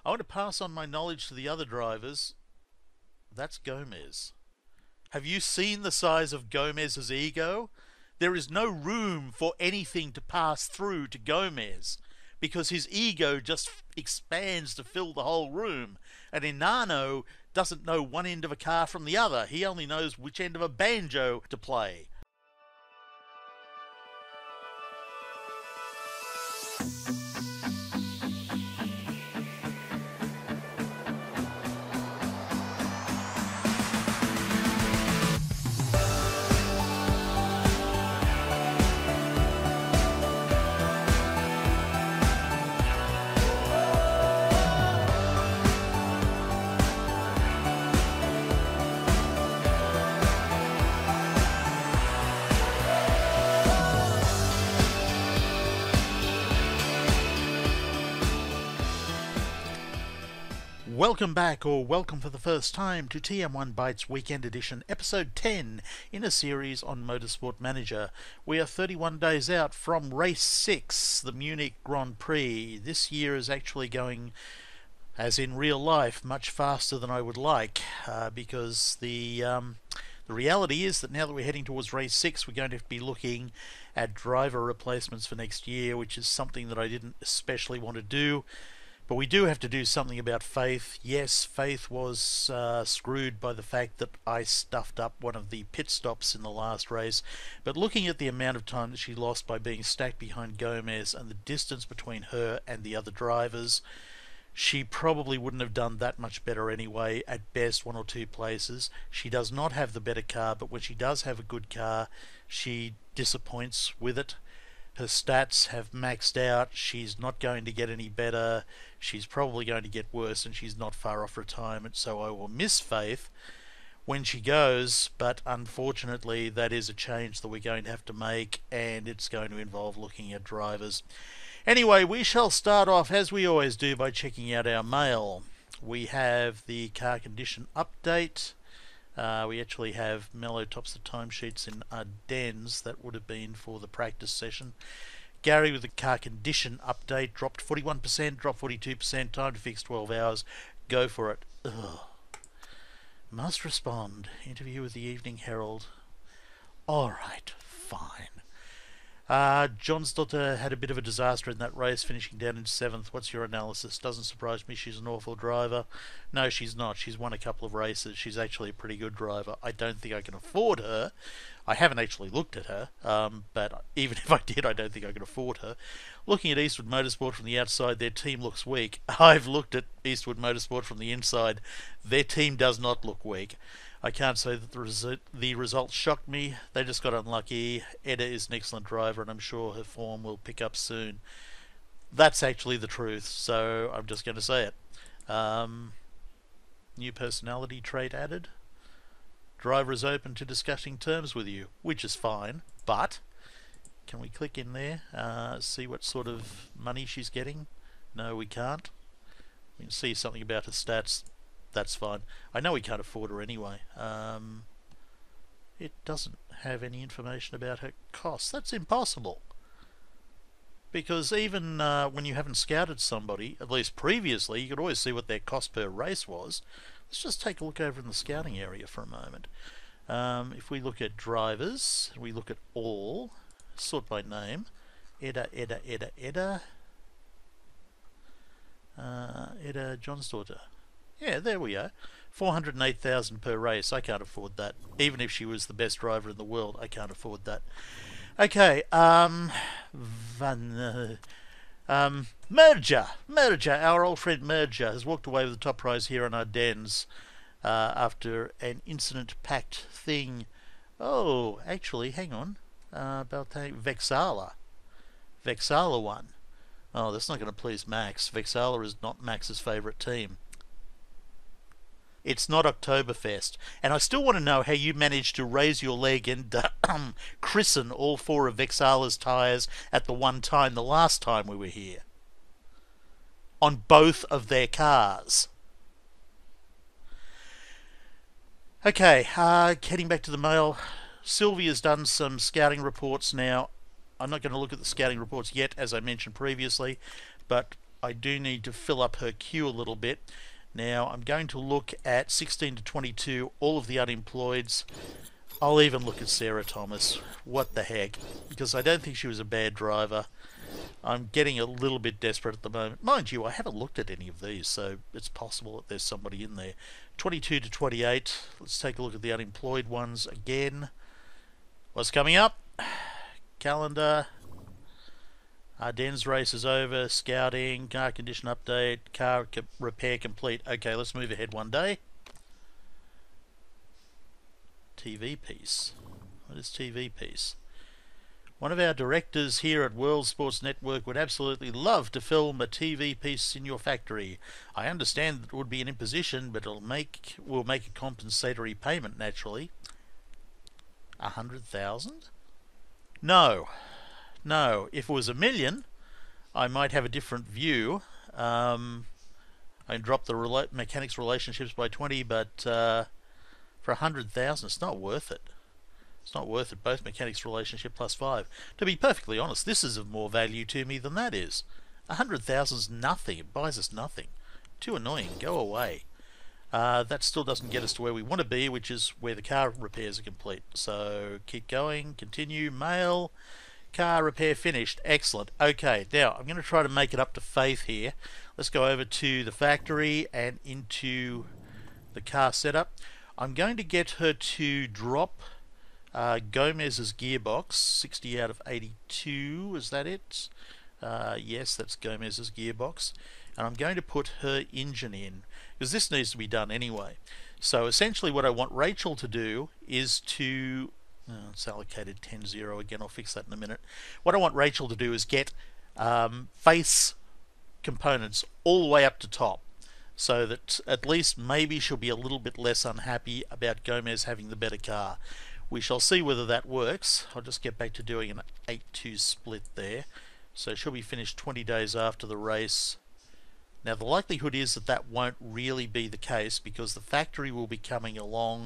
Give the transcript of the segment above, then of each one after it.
I want to pass on my knowledge to the other drivers. That's Gomes. Have you seen the size of Gomez's ego? There is no room for anything to pass through to Gomes because his ego just expands to fill the whole room. And Inano doesn't know one end of a car from the other. He only knows which end of a banjo to play. Welcome back, or welcome for the first time, to TM1 Bytes Weekend Edition, Episode 10, in a series on Motorsport Manager. We are 31 days out from Race 6, the Munich Grand Prix. This year is actually going, as in real life, much faster than I would like, because the reality is that now that we're heading towards Race 6, we're going to be looking at driver replacements for next year, which is something that I didn't especially want to do. But we do have to do something about Faith. Yes, Faith was screwed by the fact that I stuffed up one of the pit stops in the last race. But looking at the amount of time that she lost by being stacked behind Gomes and the distance between her and the other drivers, she probably wouldn't have done that much better anyway, at best one or two places. She does not have the better car, but when she does have a good car, she disappoints with it. Her stats have maxed out. She's not going to get any better. She's probably going to get worse, and she's not far off retirement, so I will miss Faith when she goes, but unfortunately that is a change that we're going to have to make, and it's going to involve looking at drivers. Anyway, we shall start off, as we always do, by checking out our mail. We have the car condition update. We actually have Mellow tops the timesheets in Ardennes. That would have been for the practice session. Gary with the car condition update. Dropped 41%, dropped 42%. Time to fix 12 hours. Go for it. Ugh. Must respond. Interview with the Evening Herald. Alright, fine. John's daughter had a bit of a disaster in that race, finishing down in 7th. What's your analysis? Doesn't surprise me. She's an awful driver. No, she's not. She's won a couple of races. She's actually a pretty good driver. I don't think I can afford her. I haven't actually looked at her, but even if I did, I don't think I can afford her. Looking at Eastwood Motorsport from the outside, their team looks weak. I've looked at Eastwood Motorsport from the inside. Their team does not look weak. I can't say that the results shocked me. They just got unlucky. Edda is an excellent driver, and I'm sure her form will pick up soon. That's actually the truth, so I'm just going to say it. New personality trait added. Driver is open to discussing terms with you, which is fine, but can we click in there, see what sort of money she's getting? No, we can't. We can see something about her stats. That's fine. I know we can't afford her anyway. It doesn't have any information about her costs. That's impossible. Because even when you haven't scouted somebody, at least previously, you could always see what their cost per race was. Let's just take a look over in the scouting area for a moment. If we look at drivers, we look at all, sort by name, Edda, John's daughter. Yeah, there we are. 408,000 per race. I can't afford that. Even if she was the best driver in the world, I can't afford that. Okay, Merger, our old friend Merger, has walked away with the top prize here on Ardennes after an incident-packed thing. Oh, actually, hang on. About Vexala. Vexala won. Oh, that's not going to please Max. Vexala is not Max's favourite team. It's not Oktoberfest. And I still want to know how you managed to raise your leg and christen all four of Vexala's tyres at the one time, the last time we were here. On both of their cars. Okay, heading back to the mail. Sylvia's done some scouting reports now. I'm not going to look at the scouting reports yet, as I mentioned previously, but I do need to fill up her queue a little bit. Now I'm going to look at 16 to 22, all of the unemployeds. I'll even look at Sarah Thomas. What the heck? Because I don't think she was a bad driver. I'm getting a little bit desperate at the moment. Mind you, I haven't looked at any of these, so it's possible that there's somebody in there. 22 to 28. Let's take a look at the unemployed ones again. What's coming up? Calendar. Ardennes race is over. Scouting. Car condition update. Car repair complete. Okay, let's move ahead one day. TV piece. What is TV piece? One of our directors here at World Sports Network would absolutely love to film a TV piece in your factory. I understand that it would be an imposition, but we'll make a compensatory payment naturally. 100,000? No. No. If it was $1 million, I might have a different view. I drop the mechanics relationships by 20, but for 100,000, it's not worth it. It's not worth it. Both mechanics relationship plus 5. To be perfectly honest, this is of more value to me than that is. 100,000 is nothing. It buys us nothing. Too annoying. Go away. That still doesn't get us to where we want to be, which is where the car repairs are complete. So keep going. Continue. Mail. Car repair finished. Excellent. Okay, now I'm going to try to make it up to Faith here. Let's go over to the factory and into the car setup. I'm going to get her to drop Gomes's gearbox, 60 out of 82, is that it? Yes, that's Gomes's gearbox. And I'm going to put her engine in, because this needs to be done anyway. So essentially what I want Rachel to do is to... it's allocated 10-0 again, I'll fix that in a minute. What I want Rachel to do is get face components all the way up to top, so that at least maybe she'll be a little bit less unhappy about Gomes having the better car. We shall see whether that works. I'll just get back to doing an 8-2 split there. So she'll be finished 20 days after the race. Now the likelihood is that that won't really be the case, because the factory will be coming along.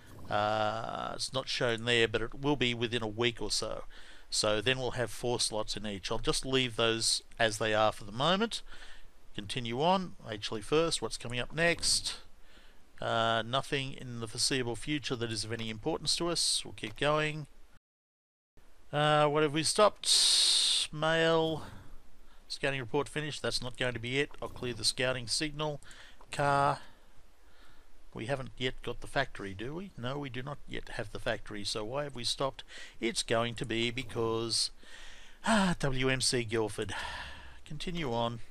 It's not shown there, but it will be within a week or so. So then we'll have 4 slots in each. I'll just leave those as they are for the moment. Continue on. Actually first, what's coming up next? Nothing in the foreseeable future that is of any importance to us. We'll keep going. What have we stopped? Mail. Scouting report finished. That's not going to be it. I'll clear the scouting signal. Car. We haven't yet got the factory, do we? No, we do not yet have the factory. So why have we stopped? It's going to be because... WMC Guildford. Continue on.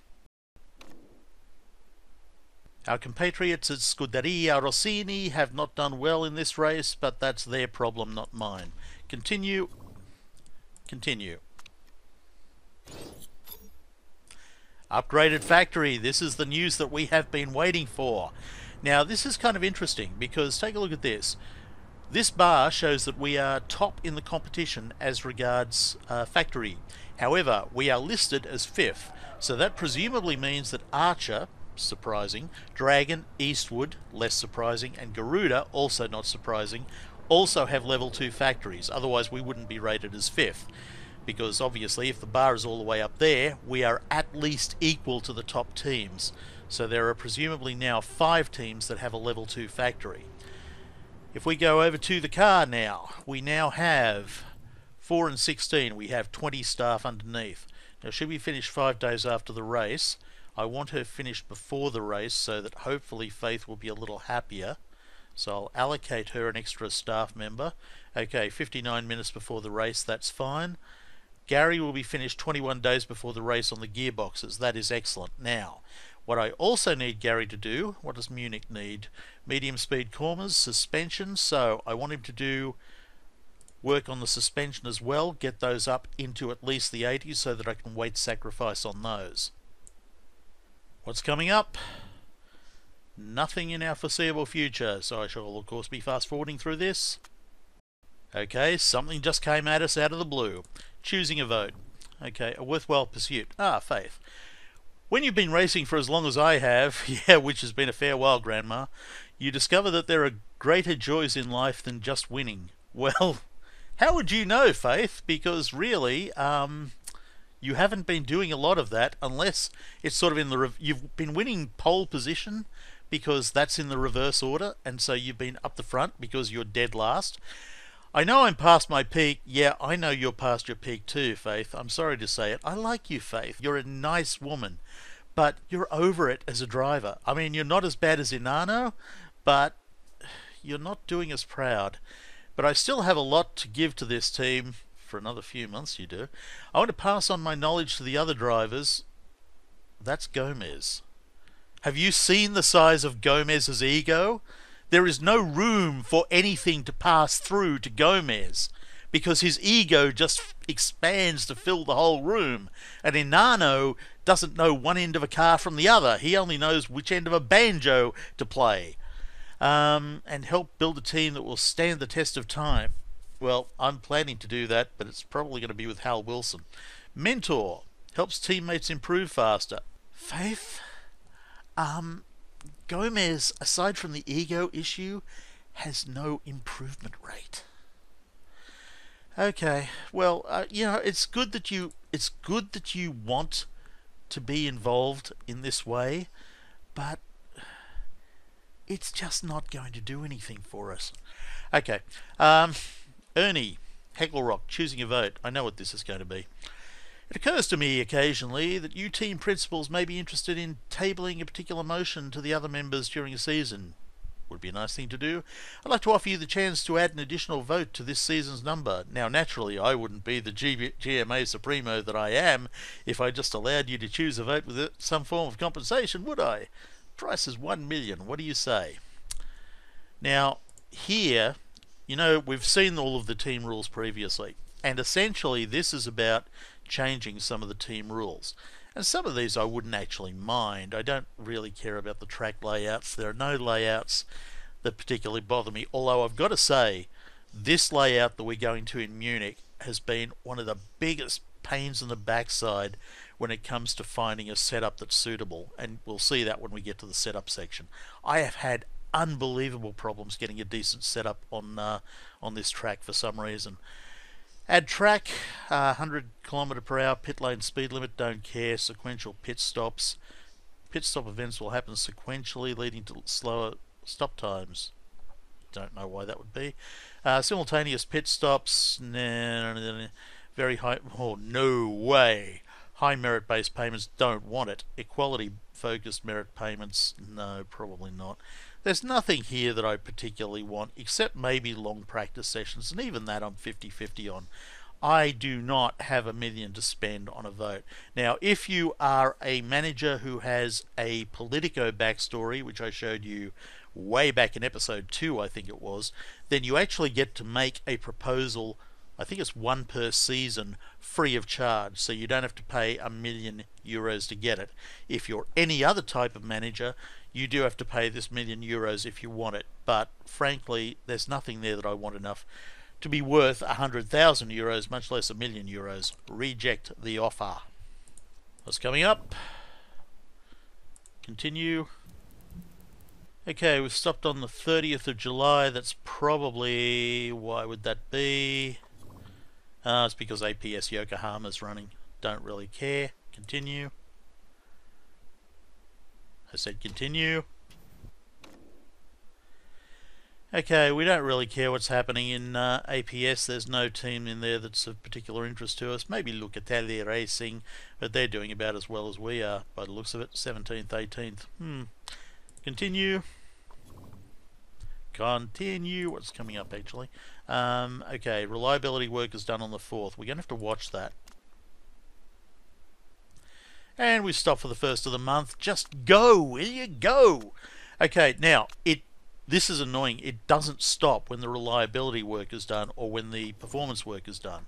Our compatriots at Scuderia Rossini have not done well in this race, but that's their problem, not mine. Continue. Continue. Upgraded factory. This is the news that we have been waiting for. Now, this is kind of interesting, because take a look at this. This bar shows that we are top in the competition as regards factory. However, we are listed as 5th, so that presumably means that Archer... surprising, Dragon, Eastwood, less surprising, and Garuda, also not surprising, also have level 2 factories. Otherwise we wouldn't be rated as 5th, because obviously if the bar is all the way up there, we are at least equal to the top teams. So there are presumably now 5 teams that have a level 2 factory. If we go over to the car now, we now have 4 and 16. We have 20 staff underneath. Now should we finish 5 days after the race, I want her finished before the race so that hopefully Faith will be a little happier. So I'll allocate her an extra staff member. Okay, 59 minutes before the race, that's fine. Gary will be finished 21 days before the race on the gearboxes. That is excellent. Now, what I also need Gary to do, what does Munich need? Medium speed corners, suspension. So I want him to do work on the suspension as well, get those up into at least the 80s so that I can weight sacrifice on those. What's coming up? Nothing in our foreseeable future, so I shall of course be fast forwarding through this. Okay, something just came at us out of the blue. Choosing a vote. Okay, a worthwhile pursuit. Faith. When you've been racing for as long as I have, yeah, which has been a fair while, Grandma, you discover that there are greater joys in life than just winning. Well, how would you know, Faith? Because really, You haven't been doing a lot of that unless it's sort of in the... You've been winning pole position because that's in the reverse order, and so you've been up the front because you're dead last. I know I'm past my peak. Yeah, I know you're past your peak too, Faith. I'm sorry to say it. I like you, Faith. You're a nice woman. But you're over it as a driver. I mean, you're not as bad as Inano, but you're not doing as proud. But I still have a lot to give to this team for another few months, you do. I want to pass on my knowledge to the other drivers. That's Gomes. Have you seen the size of Gomez's ego? There is no room for anything to pass through to Gomes because his ego just expands to fill the whole room. And Inano doesn't know one end of a car from the other. He only knows which end of a banjo to play. And help build a team that will stand the test of time. Well, I'm planning to do that, but it's probably going to be with Hal Wilson. Mentor helps teammates improve faster. Faith? Gomes, aside from the ego issue, has no improvement rate. Okay, well, it's good that you want to be involved in this way, but it's just not going to do anything for us. Okay, Ernie, Hecklerock, choosing a vote. I know what this is going to be. It occurs to me occasionally that you team principals may be interested in tabling a particular motion to the other members during a season. Would be a nice thing to do. I'd like to offer you the chance to add an additional vote to this season's number. Now, naturally, I wouldn't be the GMA Supremo that I am if I just allowed you to choose a vote with some form of compensation, would I? Price is 1 million. What do you say? Now, here, we've seen all of the team rules previously, and essentially this is about changing some of the team rules. And some of these I wouldn't actually mind. I don't really care about the track layouts. There are no layouts that particularly bother me. Although I've got to say, this layout that we're going to in Munich has been one of the biggest pains in the backside when it comes to finding a setup that's suitable. And we'll see that when we get to the setup section. I have had unbelievable problems getting a decent setup on this track for some reason. Add track, 100 km/h, pit lane speed limit, don't care, sequential pit stops. Pit stop events will happen sequentially, leading to slower stop times. Don't know why that would be. Simultaneous pit stops, very high, oh no way. High merit based payments, don't want it. Equality focused merit payments, no, probably not. There's nothing here that I particularly want, except maybe long practice sessions, and even that I'm 50-50 on. I do not have $1 million to spend on a vote. Now, if you are a manager who has a Politico backstory, which I showed you way back in episode 2, I think it was, then you actually get to make a proposal, I think it's one per season, free of charge, so you don't have to pay €1 million to get it. If you're any other type of manager, you do have to pay this €1 million if you want it, but frankly, there's nothing there that I want enough to be worth €100,000, much less €1 million. Reject the offer. What's coming up? Continue. Okay, we've stopped on the 30th of July. That's probably... why would that be? It's because APS Yokohama's running. Don't really care. Continue. I said continue. Okay, we don't really care what's happening in APS. There's no team in there that's of particular interest to us. Maybe Reallocating Racing, but they're doing about as well as we are by the looks of it. 17th, 18th. Continue. Continue. What's coming up actually? Okay, reliability work is done on the 4th. We're going to have to watch that. And we stop for the 1st of the month. Just go, will you go? Okay, now, this is annoying. It doesn't stop when the reliability work is done or when the performance work is done.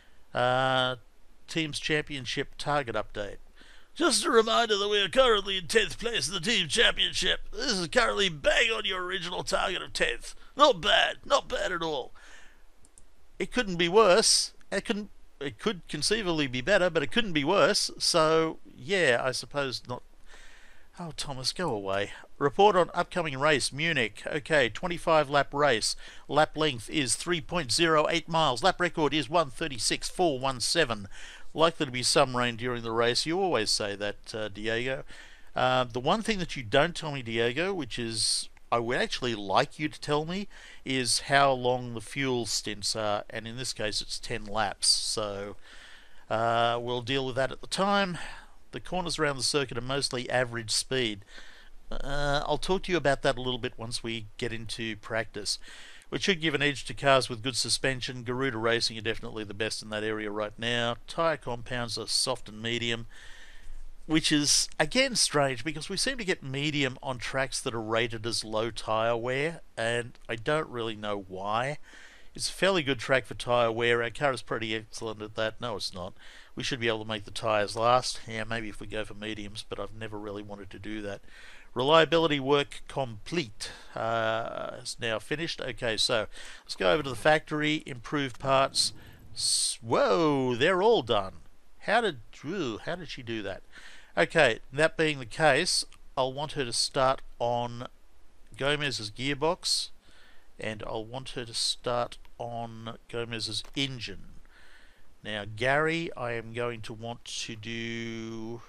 Team's Championship target update. Just a reminder that we are currently in 10th place in the Team Championship. This is currently bang on your original target of 10th. Not bad. Not bad at all. It couldn't be worse. It could conceivably be better, but it couldn't be worse. So, yeah, I suppose not. Oh, Thomas, go away. Report on upcoming race, Munich. Okay, 25-lap race. Lap length is 3.08 miles. Lap record is 1:36.417. likely to be some rain during the race. You always say that, Diego. The one thing that you don't tell me, Diego, which is I would actually like you to tell me, is how long the fuel stints are, and in this case it's 10 laps. So we'll deal with that at the time. The corners around the circuit are mostly average speed. I'll talk to you about that a little bit once we get into practice, which should give an edge to cars with good suspension. Garuda Racing are definitely the best in that area right now. Tyre compounds are soft and medium, which is again strange because we seem to get medium on tracks that are rated as low tyre wear, and I don't really know why. It's a fairly good track for tyre wear. Our car is pretty excellent at that. No, it's not. We should be able to make the tyres last. Yeah, maybe if we go for mediums, but I've never really wanted to do that. Reliability work complete. It's now finished. Okay, so let's go over to the factory. Improved parts. Whoa, they're all done. How did she do that? Okay, that being the case, I'll want her to start on Gomez's gearbox, and I'll want her to start on Gomez's engine. Now, Gary, I am going to want to do...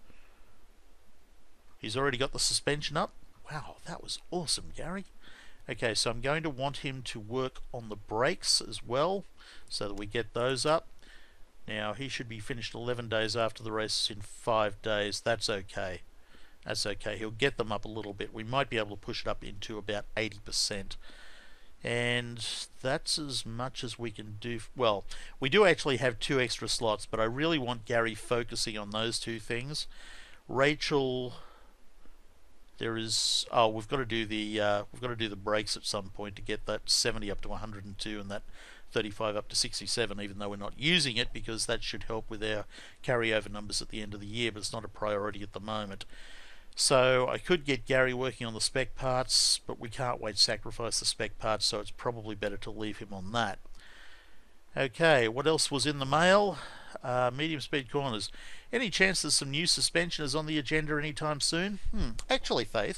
He's already got the suspension up. Wow, that was awesome, Gary. Okay, so I'm going to want him to work on the brakes as well, so that we get those up. Now, he should be finished 11 days after the race in 5 days. That's okay. That's okay. He'll get them up a little bit. We might be able to push it up into about 80%. And that's as much as we can do. Well, we do actually have 2 extra slots, but I really want Gary focusing on those 2 things. Rachel, there is... Oh, we've got to do the brakes at some point to get that 70 up to 102 and that 35 up to 67, even though we're not using it, because that should help with our carryover numbers at the end of the year, but it's not a priority at the moment. So I could get Gary working on the spec parts, but we can't wait to sacrifice the spec parts, so it's probably better to leave him on that. Okay, what else was in the mail? Medium speed corners. Any chance there's some new suspension is on the agenda anytime soon? Actually, Faith,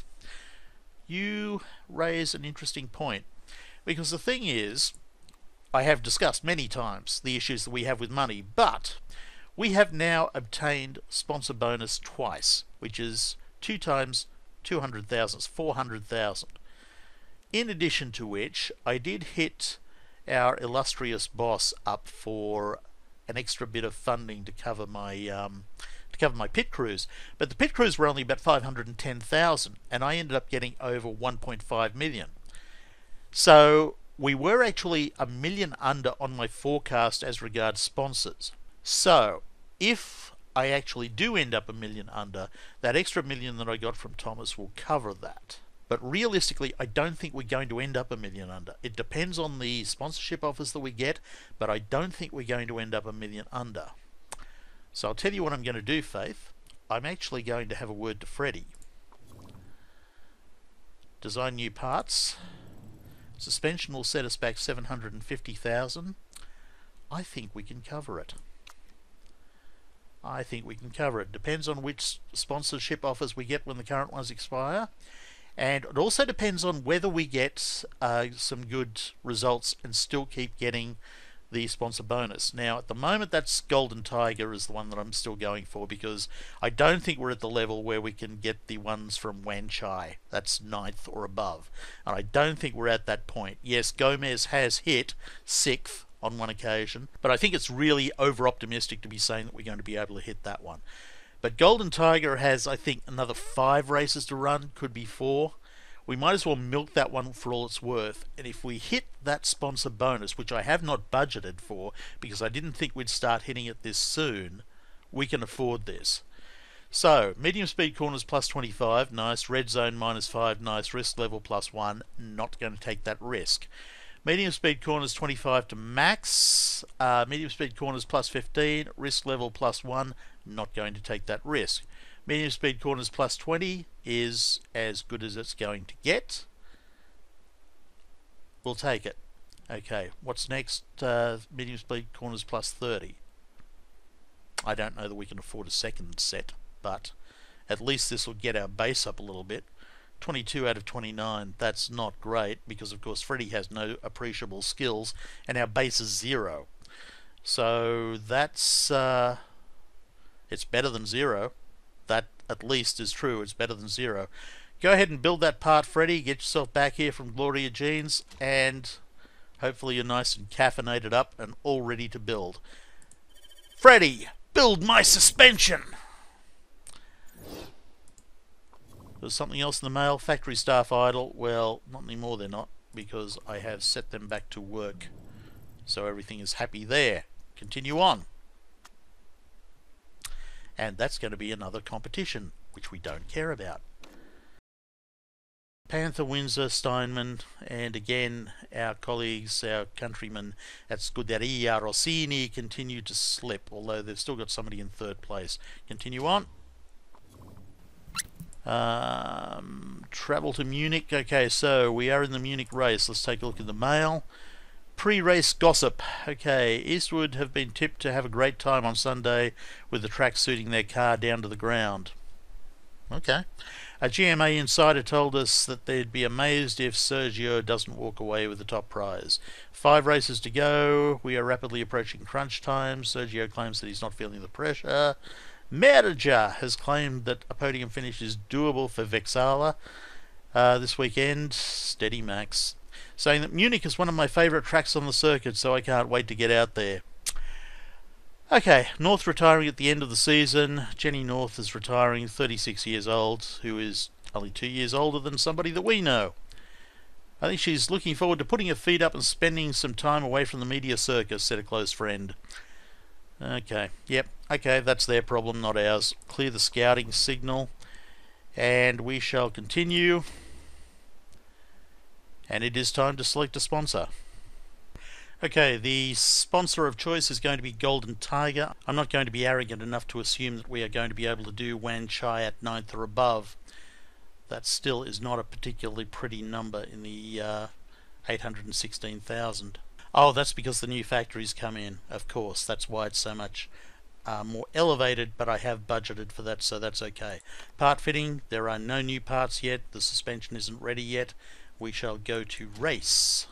you raise an interesting point, because the thing is, I have discussed many times the issues that we have with money, but we have now obtained sponsor bonus twice, which is 2 times 200,000, 400,000. In addition to which, I did hit our illustrious boss up for an extra bit of funding to cover my pit crews, but the pit crews were only about 510,000, and I ended up getting over 1.5 million. So we were actually $1 million under on my forecast as regards sponsors. So if I actually do end up $1 million under, that extra $1 million that I got from Thomas will cover that. But realistically, I don't think we're going to end up $1 million under. It depends on the sponsorship offers that we get, but I don't think we're going to end up $1 million under. So I'll tell you what I'm going to do, Faith. I'm actually going to have a word to Freddie. Design new parts. Suspension will set us back 750,000. I think we can cover it. I think we can cover it. Depends on which sponsorship offers we get when the current ones expire. And it also depends on whether we get some good results and still keep getting the sponsor bonus. Now, at the moment, that's Golden Tiger is the one that I'm still going for, because I don't think we're at the level where we can get the ones from Wan Chai. That's 9th or above. And I don't think we're at that point. Yes, Gomes has hit 6th on one occasion, but I think it's really over-optimistic to be saying that we're going to be able to hit that one. But Golden Tiger has, I think, another 5 races to run, could be 4. We might as well milk that one for all it's worth, and if we hit that sponsor bonus, which I have not budgeted for because I didn't think we'd start hitting it this soon, we can afford this. So, medium speed corners plus 25, nice. Red zone minus 5, nice. Risk level plus 1, not going to take that risk. Medium speed corners 25 to max, medium speed corners plus 15, risk level plus 1, not going to take that risk. Medium speed corners plus 20 is as good as it's going to get. We'll take it. Okay, what's next? Medium speed corners plus 30. I don't know that we can afford a second set, but at least this will get our base up a little bit. 22 out of 29, that's not great, because of course Freddie has no appreciable skills, and our base is 0. So that's It's better than 0. That at least is true. It's better than 0. Go ahead and build that part, Freddy. Get yourself back here from Gloria Jeans, and hopefully you're nice and caffeinated up and all ready to build. Freddy, build my suspension! There's something else in the mail. Factory staff idle. Well, not anymore they're not, because I have set them back to work. So everything is happy there. Continue on. And that's going to be another competition, which we don't care about. Panther, Windsor, Steinman, and again our colleagues, our countrymen at Scuderia Rossini continue to slip, although they've still got somebody in 3rd place. Continue on. Travel to Munich. Okay, so we are in the Munich race. Let's take a look at the mail. Pre-race gossip. Okay, Eastwood have been tipped to have a great time on Sunday with the track suiting their car down to the ground. Okay. A GMA insider told us that they'd be amazed if Sergio doesn't walk away with the top prize. 5 races to go. We are rapidly approaching crunch time. Sergio claims that he's not feeling the pressure. Merja has claimed that a podium finish is doable for Vexala this weekend. Steady Max. Saying that Munich is one of my favourite tracks on the circuit, so I can't wait to get out there. Okay, North retiring at the end of the season. Jenny North is retiring, 36 years old, who is only 2 years older than somebody that we know. I think she's looking forward to putting her feet up and spending some time away from the media circus, said a close friend. Okay, yep, okay, that's their problem, not ours. Clear the scouting signal, and we shall continue. And it is time to select a sponsor. Okay, the sponsor of choice is going to be Golden Tiger. I'm not going to be arrogant enough to assume that we are going to be able to do Wan Chai at 9th or above. That still is not a particularly pretty number in the 816,000. Oh, that's because the new factories come in, of course. That's why it's so much more elevated, but I have budgeted for that, so that's okay. Part fitting, there are no new parts yet. The suspension isn't ready yet. We shall go to race.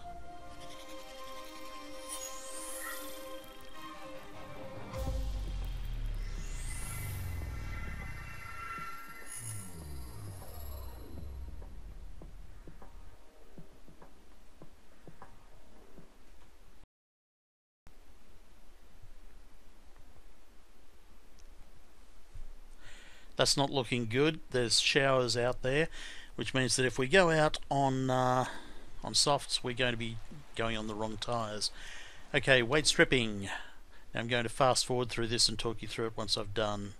That's not looking good. There's showers out there, which means that if we go out on softs, we're going to be going on the wrong tyres. Okay, weight stripping. Now I'm going to fast forward through this and talk you through it once I've done.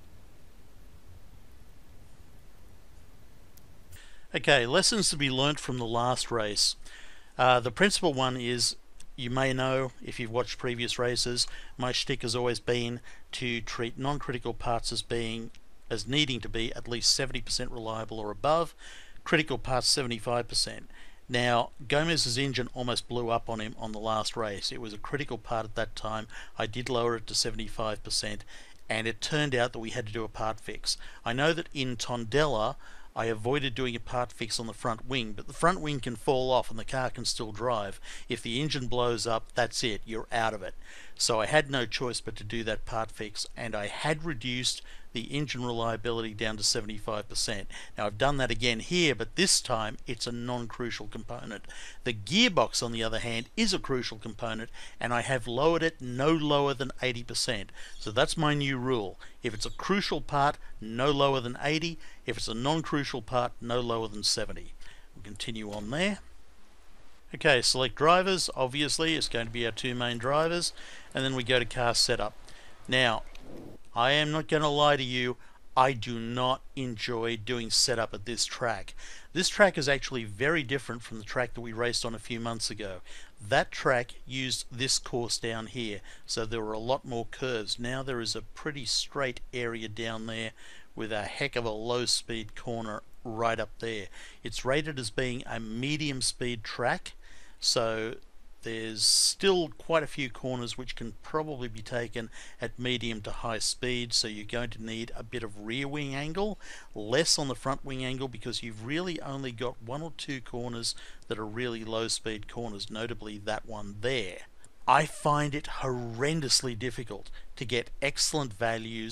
Okay, lessons to be learnt from the last race. The principal one is, you may know if you've watched previous races, my shtick has always been to treat non-critical parts as needing to be at least 70% reliable or above, critical parts 75%. Now, Gomes' engine almost blew up on him on the last race. It was a critical part at that time. I did lower it to 75%, and it turned out that we had to do a part fix. I know that in Tondela, I avoided doing a part fix on the front wing, but the front wing can fall off and the car can still drive. If the engine blows up, that's it, you're out of it. So I had no choice but to do that part fix, and I had reduced the engine reliability down to 75%. Now I've done that again here, but this time it's a non-crucial component. The gearbox, on the other hand, is a crucial component, and I have lowered it no lower than 80%. So that's my new rule. If it's a crucial part, no lower than 80. If it's a non-crucial part, no lower than 70. We'll continue on there. Okay, select drivers. Obviously, it's going to be our 2 main drivers, and then we go to car setup. Now, I am not going to lie to you, I do not enjoy doing setup at this track. This track is actually very different from the track that we raced on a few months ago. That track used this course down here, so there were a lot more curves. Now there is a pretty straight area down there with a heck of a low speed corner right up there. It's rated as being a medium speed track, so there's still quite a few corners which can probably be taken at medium to high speed, so you're going to need a bit of rear wing angle, less on the front wing angle, because you've really only got 1 or 2 corners that are really low speed corners, notably that one there. I find it horrendously difficult to get excellent values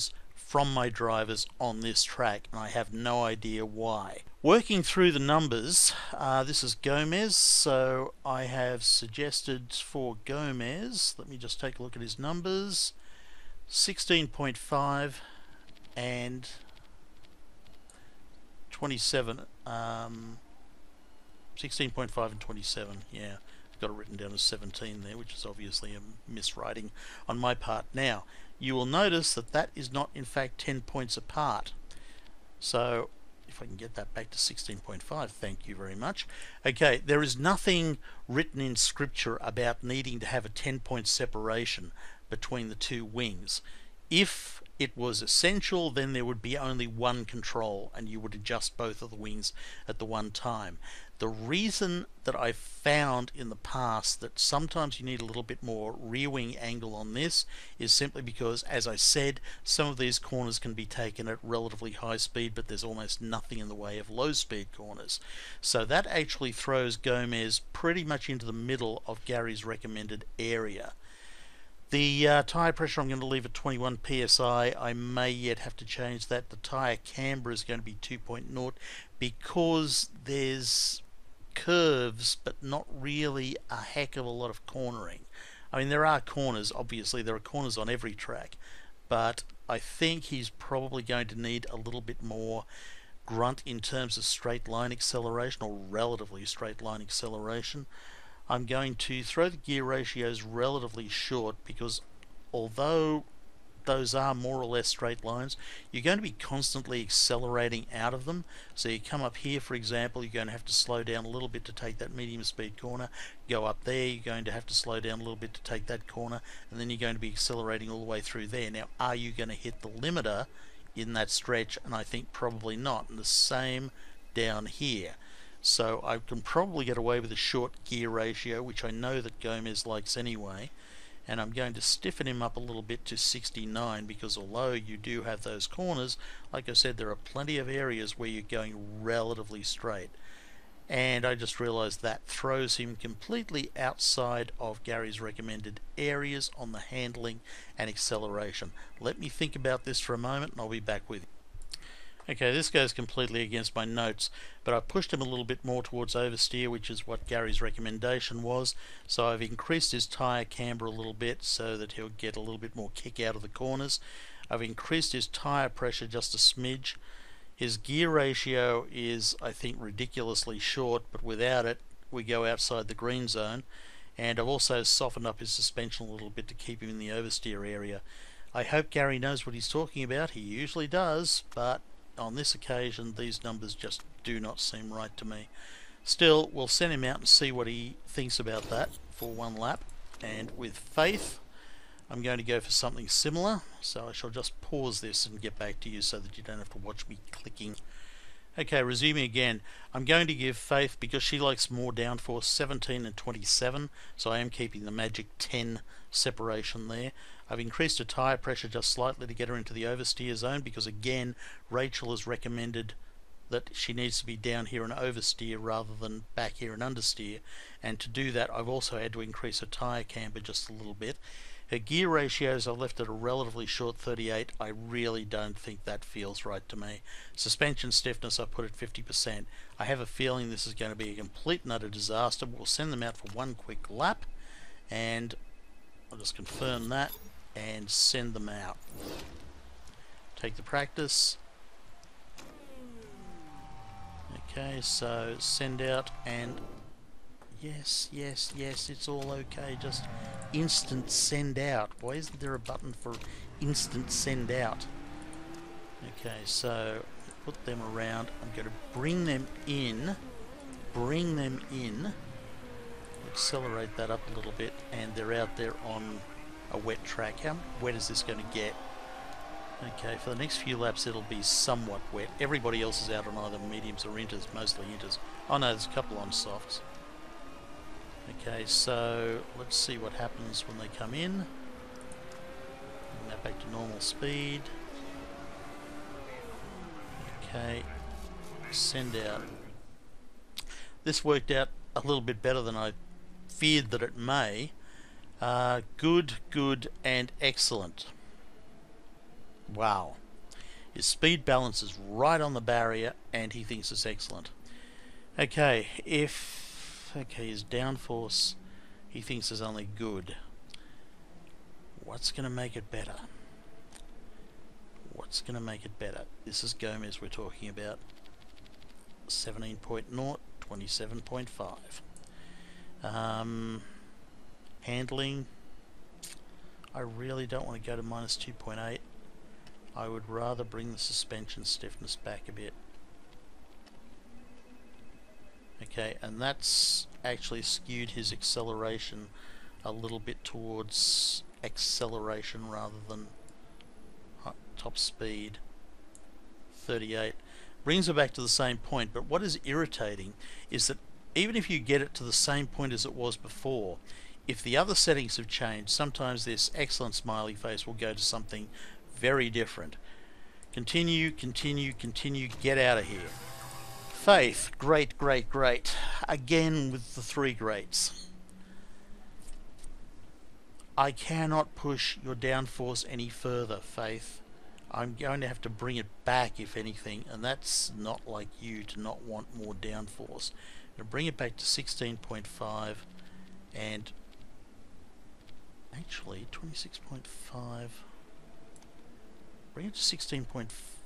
from my drivers on this track, and I have no idea why. Working through the numbers, this is Gomes, so I have suggested for Gomes, let me just take a look at his numbers, 16.5 and 27, 16.5 and 27, yeah. Got it written down as 17 there, which is obviously a miswriting on my part. Now, you will notice that that is not in fact 10 points apart. So, if I can get that back to 16.5, thank you very much. Okay, there is nothing written in scripture about needing to have a 10-point separation between the two wings. If it was essential, then there would be only one control and you would adjust both of the wings at the one time. The reason that I've found in the past that sometimes you need a little bit more rear wing angle on this is simply because, as I said, some of these corners can be taken at relatively high speed, but there's almost nothing in the way of low speed corners. So that actually throws Gomes pretty much into the middle of Gary's recommended area. The tyre pressure I'm going to leave at 21 psi. I may yet have to change that. The tyre camber is going to be 2.0 because there's curves but not really a heck of a lot of cornering. I mean, there are corners, obviously there are corners on every track, but I think he's probably going to need a little bit more grunt in terms of straight line acceleration, or relatively straight line acceleration. I'm going to throw the gear ratios relatively short because although those are more or less straight lines, you're going to be constantly accelerating out of them. So you come up here, for example, you're going to have to slow down a little bit to take that medium speed corner. Go up there, you're going to have to slow down a little bit to take that corner, and then you're going to be accelerating all the way through there. Now, are you going to hit the limiter in that stretch? And I think probably not. And the same down here. So I can probably get away with a short gear ratio, which I know that Gomes likes anyway. And I'm going to stiffen him up a little bit to 69 because although you do have those corners, like I said, there are plenty of areas where you're going relatively straight. And I just realized that throws him completely outside of Gary's recommended areas on the handling and acceleration. Let me think about this for a moment and I'll be back with you. Okay, this goes completely against my notes, but I pushed him a little bit more towards oversteer, which is what Gary's recommendation was. So I've increased his tyre camber a little bit so that he'll get a little bit more kick out of the corners. I've increased his tyre pressure just a smidge. His gear ratio is, I think, ridiculously short, but without it, we go outside the green zone. And I've also softened up his suspension a little bit to keep him in the oversteer area. I hope Gary knows what he's talking about. He usually does, but on this occasion these numbers just do not seem right to me. Still, we'll send him out and see what he thinks about that for one lap, and with faith I'm going to go for something similar, so I shall just pause this and get back to you so that you don't have to watch me clicking. Okay, resuming again, I'm going to give Faith, because she likes more downforce, 17 and 27, so I am keeping the magic 10 separation there. I've increased her tyre pressure just slightly to get her into the oversteer zone, because again, Rachel has recommended that she needs to be down here and oversteer rather than back here and understeer, and to do that I've also had to increase her tyre camber just a little bit. Her gear ratios I've left at a relatively short 38. I really don't think that feels right to me. Suspension stiffness I put at 50%. I have a feeling this is going to be a complete and utter disaster. We'll send them out for one quick lap, and I'll just confirm that and send them out. Take the practice. Okay, so send out, and yes, it's all okay. Just instant send out. Why isn't there a button for instant send out? Okay, so put them around. I'm going to bring them in. Accelerate that up a little bit, and they're out there on a wet track. How wet is this going to get? Okay, for the next few laps it'll be somewhat wet. Everybody else is out on either mediums or inters, mostly inters. Oh no, there's a couple on softs. Okay, so let's see what happens when they come in. Bring that back to normal speed. Okay, send out. This worked out a little bit better than I feared that it may. Good, and excellent. Wow. His speed balance is right on the barrier, and he thinks it's excellent. Okay, his downforce he thinks is only good. What's going to make it better? What's going to make it better? This is Gomes we're talking about. 17.0, 27.5. Handling, I really don't want to go to minus 2.8. I would rather bring the suspension stiffness back a bit. Okay, and that's actually skewed his acceleration a little bit towards acceleration rather than top speed. 38 brings it back to the same point, but what is irritating is that even if you get it to the same point as it was before, if the other settings have changed, sometimes this excellent smiley face will go to something very different. Continue, continue, continue, get out of here. Faith, great, great, great. Again with the 3 greats. I cannot push your downforce any further, Faith. I'm going to have to bring it back, if anything, and that's not like you to not want more downforce. I'm going to bring it back to 16.5 and actually 26.5. Bring it to 16.0.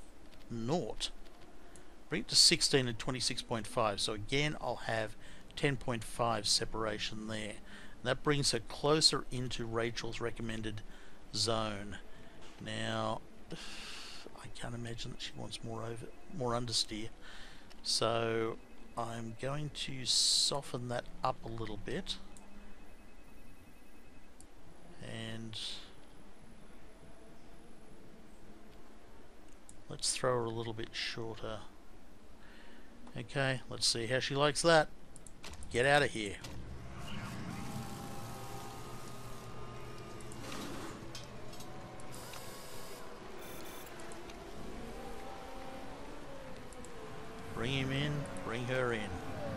Bring it to 16 and 26.5. So again, I'll have 10.5 separation there. And that brings her closer into Rachel's recommended zone. Now, I can't imagine that she wants more understeer. So I'm going to soften that up a little bit. And let's throw her a little bit shorter. Okay, let's see how she likes that. Get out of here. Bring him in, bring her in.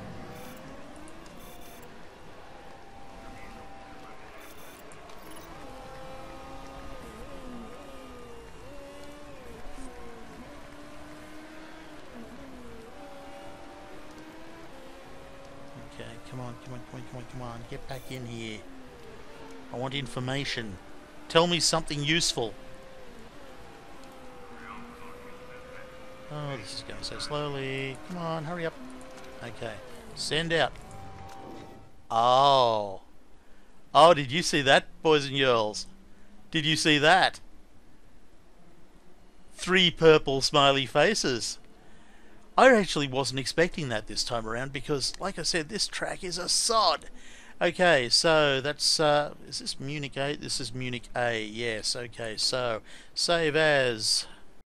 Okay, come on, come on, come on, come on, come on. Get back in here. I want information. Tell me something useful. Oh, this is going so slowly. Come on, hurry up. Okay, send out. Oh. Oh, did you see that, boys and girls? Did you see that? 3 purple smiley faces. I actually wasn't expecting that this time around because, like I said, this track is a sod. Okay, so that's, is this Munich A? This is Munich A, yes. Okay, so save as.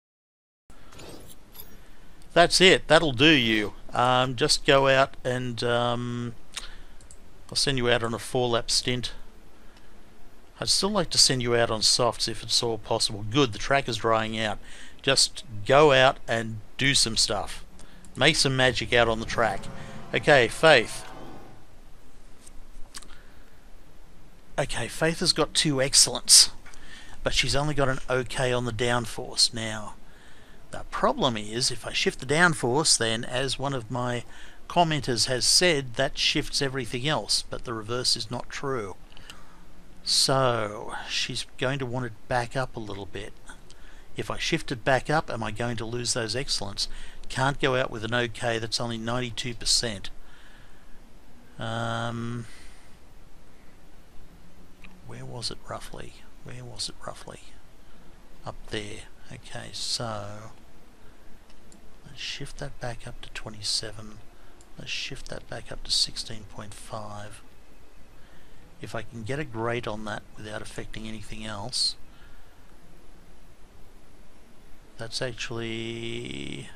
That's it. That'll do you. Just go out and I'll send you out on a 4-lap stint. I'd still like to send you out on softs if it's all possible. Good, the track is drying out. Just go out and do some stuff. Make some magic out on the track. Okay, Faith. Okay, Faith has got 2 excellents, but she's only got an okay on the downforce. Now, the problem is, if I shift the downforce, then, as one of my commenters has said, that shifts everything else, but the reverse is not true. So, she's going to want it back up a little bit. If I shift it back up, am I going to lose those excellents? Can't go out with an OK, that's only 92%. Where was it roughly? Where was it roughly? Up there. Okay, so let's shift that back up to 27. Let's shift that back up to 16.5. If I can get a grate on that without affecting anything else, that's actually,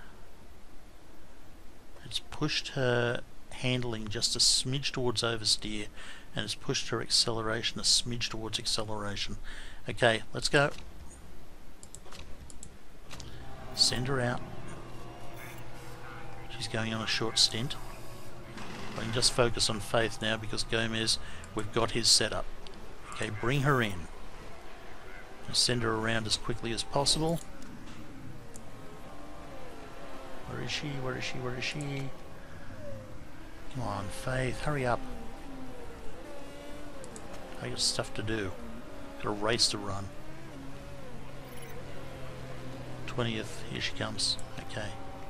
it's pushed her handling just a smidge towards oversteer, and it's pushed her acceleration a smidge towards acceleration. Okay, let's go. Send her out. She's going on a short stint. I can just focus on Faith now because Gomes, we've got his setup. Okay, bring her in. Send her around as quickly as possible. Where is she? Where is she? Where is she? Come on, Faith, hurry up. I got stuff to do. Got a race to run. 20th, here she comes. Okay.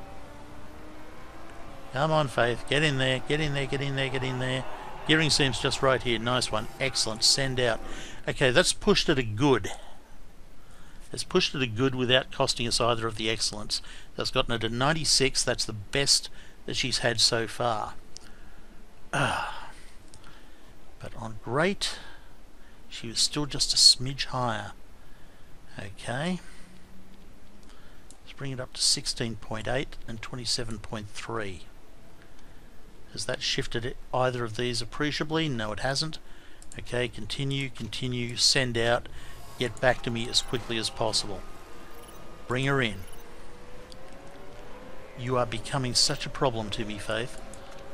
Come on, Faith, get in there, get in there, get in there, get in there. Gearing seems just right here. Nice one. Excellent. Send out. Okay, that's pushed it a good. It's pushed it a good without costing us either of the excellents. That's gotten it a 96. That's the best that she's had so far. But on great, she was still just a smidge higher. Okay. Let's bring it up to 16.8 and 27.3. Has that shifted either of these appreciably? No, it hasn't. Okay, continue, continue, send out, get back to me as quickly as possible. Bring her in. You are becoming such a problem to me, Faith.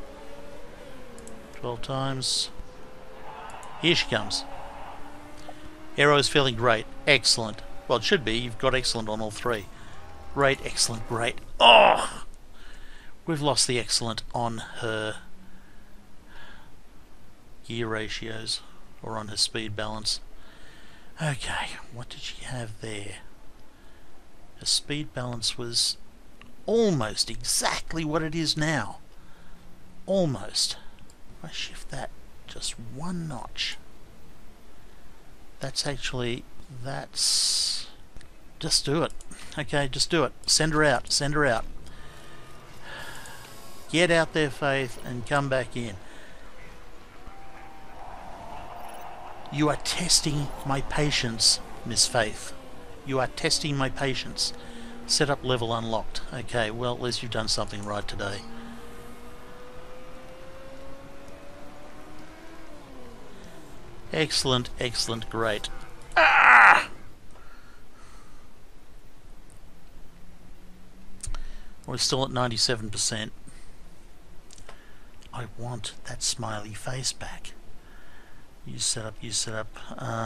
12 times. Here she comes. Aero is feeling great. Excellent. Well, it should be. You've got excellent on all three. Great, excellent, great. Oh! We've lost the excellent on her gear ratios, or on her speed balance. Okay, what did she have there? Her speed balance was almost exactly what it is now. Almost. If I shift that just one notch, that's just do it. Okay, just do it. Send her out, send her out. Get out there, Faith, and come back in. You are testing my patience, Miss Faith. You are testing my patience. Setup level unlocked. Okay, well, at least you've done something right today. Excellent, excellent, great. Ah! We're still at 97%. I want that smiley face back. You set up, you set up.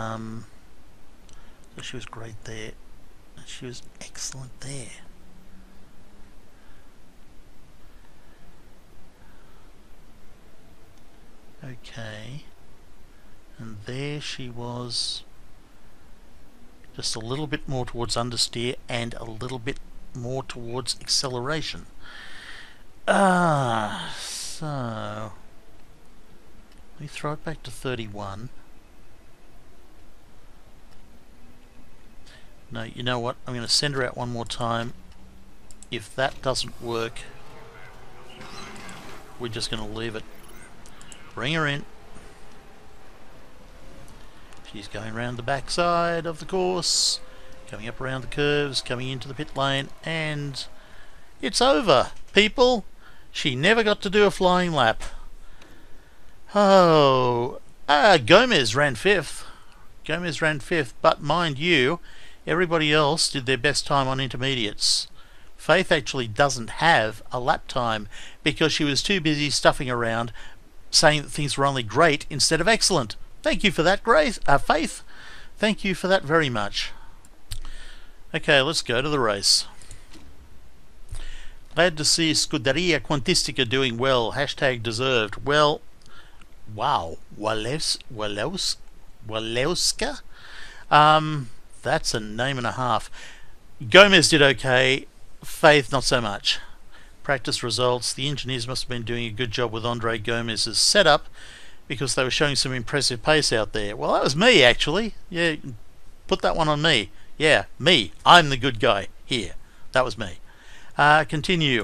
So she was great there. She was excellent there. Okay. And there she was, just a little bit more towards understeer and a little bit more towards acceleration. So let me throw it back to 31. No, you know what? I'm going to send her out one more time. If that doesn't work, we're just going to leave it. Bring her in. She's going around the back side of the course, coming up around the curves, coming into the pit lane, and it's over, people. She never got to do a flying lap. Oh, Gomes ran 5th. Gomes ran 5th, but mind you, everybody else did their best time on intermediates. Faith actually doesn't have a lap time because she was too busy stuffing around saying that things were only great instead of excellent. Thank you for that, Faith. Thank you for that very much. Okay, let's go to the race. Glad to see Scuderia Quantistica doing well. Hashtag deserved. Well, wow. Walewska? That's a name and a half. Gomes did okay. Faith, not so much. Practice results. The engineers must have been doing a good job with Andre Gomes' setup because they were showing some impressive pace out there. Well, that was me, actually. Yeah, put that one on me. Yeah, me. I'm the good guy here. That was me. Continue.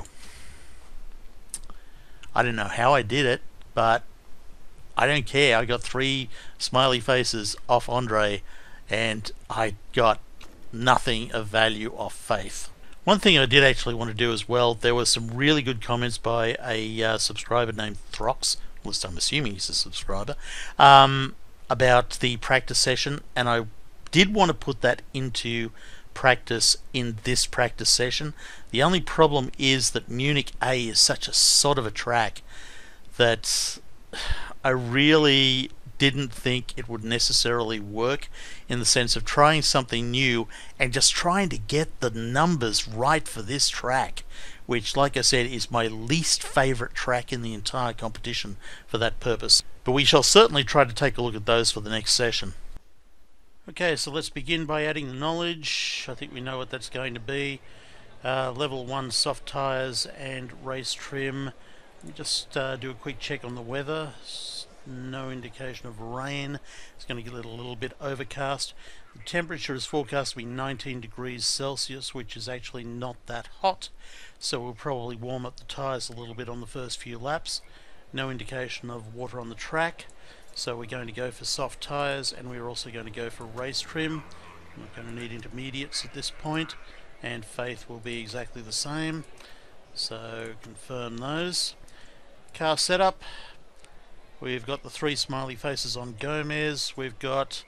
I don't know how I did it, but I don't care. I got 3 smiley faces off Andre, and I got nothing of value off Faith. One thing I did actually want to do as well, there were some really good comments by a subscriber named Throx, at least I'm assuming he's a subscriber, about the practice session, and I did want to put that into practice in this practice session. The only problem is that Munich A is such a sort of a track that I really didn't think it would necessarily work in the sense of trying something new and just trying to get the numbers right for this track which, like I said, is my least favourite track in the entire competition for that purpose. But we shall certainly try to take a look at those for the next session. Okay, so let's begin by adding the knowledge. I think we know what that's going to be. Level 1 soft tyres and race trim. Let me just do a quick check on the weather. No indication of rain. It's going to get a little bit overcast. The temperature is forecast to be 19 degrees Celsius, which is actually not that hot, so we'll probably warm up the tyres a little bit on the first few laps. No indication of water on the track, so we're going to go for soft tyres, and we're also going to go for race trim. I'm not going to need intermediates at this point, and faith will be exactly the same, so confirm those. Car setup. We've got the 3 smiley faces on Gomes. We've got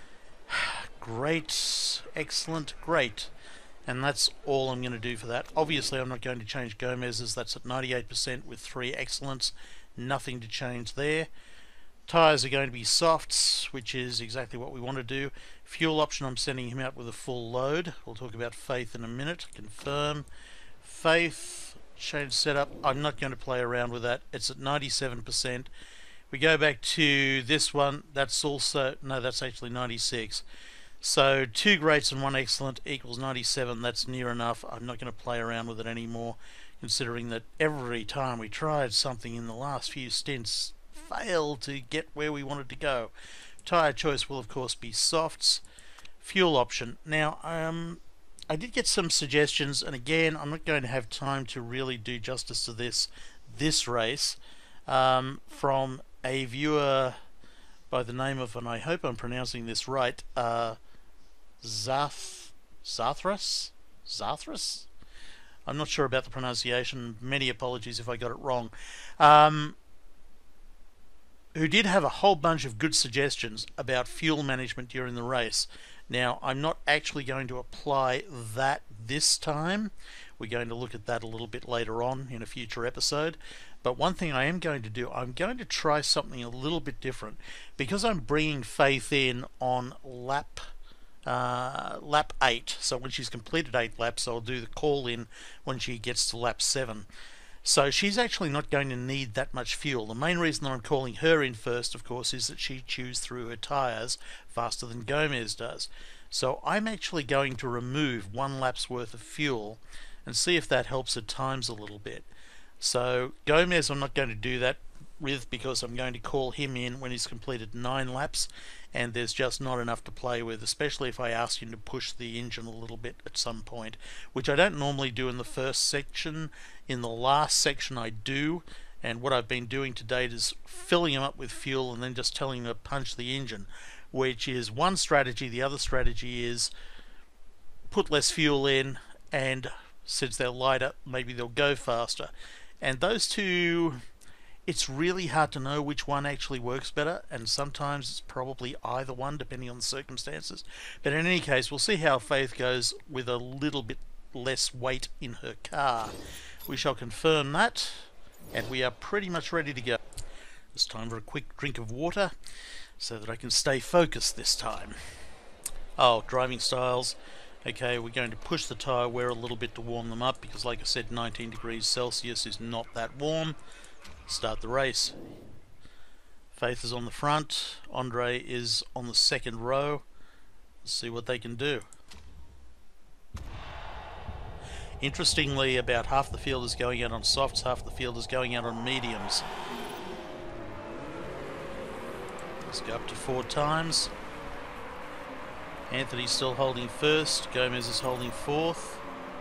great, excellent, great. And that's all I'm going to do for that. Obviously, I'm not going to change Gomes's. That's at 98% with 3 excellents. Nothing to change there. Tyres are going to be softs, which is exactly what we want to do. Fuel option, I'm sending him out with a full load. We'll talk about faith in a minute. Confirm. Faith, change setup. I'm not going to play around with that. It's at 97%. We go back to this one, that's also, no, that's actually 96. So 2 greats and 1 excellent equals 97, that's near enough. I'm not going to play around with it anymore, considering that every time we tried something in the last few stints, failed to get where we wanted to go. Tyre choice will of course be softs. Fuel option. Now, I did get some suggestions, and again, I'm not going to have time to really do justice to this race, from a viewer by the name of, and I hope I'm pronouncing this right, Zathras? I'm not sure about the pronunciation, many apologies if I got it wrong, who did have a whole bunch of good suggestions about fuel management during the race. Now, I'm not actually going to apply that this time. We're going to look at that a little bit later on in a future episode. But one thing I am going to do, I'm going to try something a little bit different. Because I'm bringing Faith in on lap 8. So when she's completed 8 laps, I'll do the call in when she gets to lap 7. So she's actually not going to need that much fuel. The main reason that I'm calling her in first, of course, is that she chews through her tyres faster than Gomes does. So I'm actually going to remove 1 lap's worth of fuel and see if that helps her times a little bit. So Gomes I'm not going to do that with, because I'm going to call him in when he's completed 9 laps, and there's just not enough to play with, especially if I ask him to push the engine a little bit at some point, which I don't normally do in the first section. In the last section I do, and what I've been doing to date is filling him up with fuel and then just telling him to punch the engine, which is one strategy. The other strategy is put less fuel in, and since they're lighter, maybe they'll go faster. And those two, it's really hard to know which one actually works better, and sometimes it's probably either one depending on the circumstances. But in any case, we'll see how Faith goes with a little bit less weight in her car. We shall confirm that, and we are pretty much ready to go. It's time for a quick drink of water so that I can stay focused this time. Oh, driving styles. Okay, we're going to push the tyre wear a little bit to warm them up, because like I said, 19 degrees Celsius is not that warm. Start the race. Faith is on the front, Andre is on the second row. Let's see what they can do. Interestingly, about half the field is going out on softs, half the field is going out on mediums. Let's go up to 4 times. Anthony's still holding first, Gomes is holding fourth.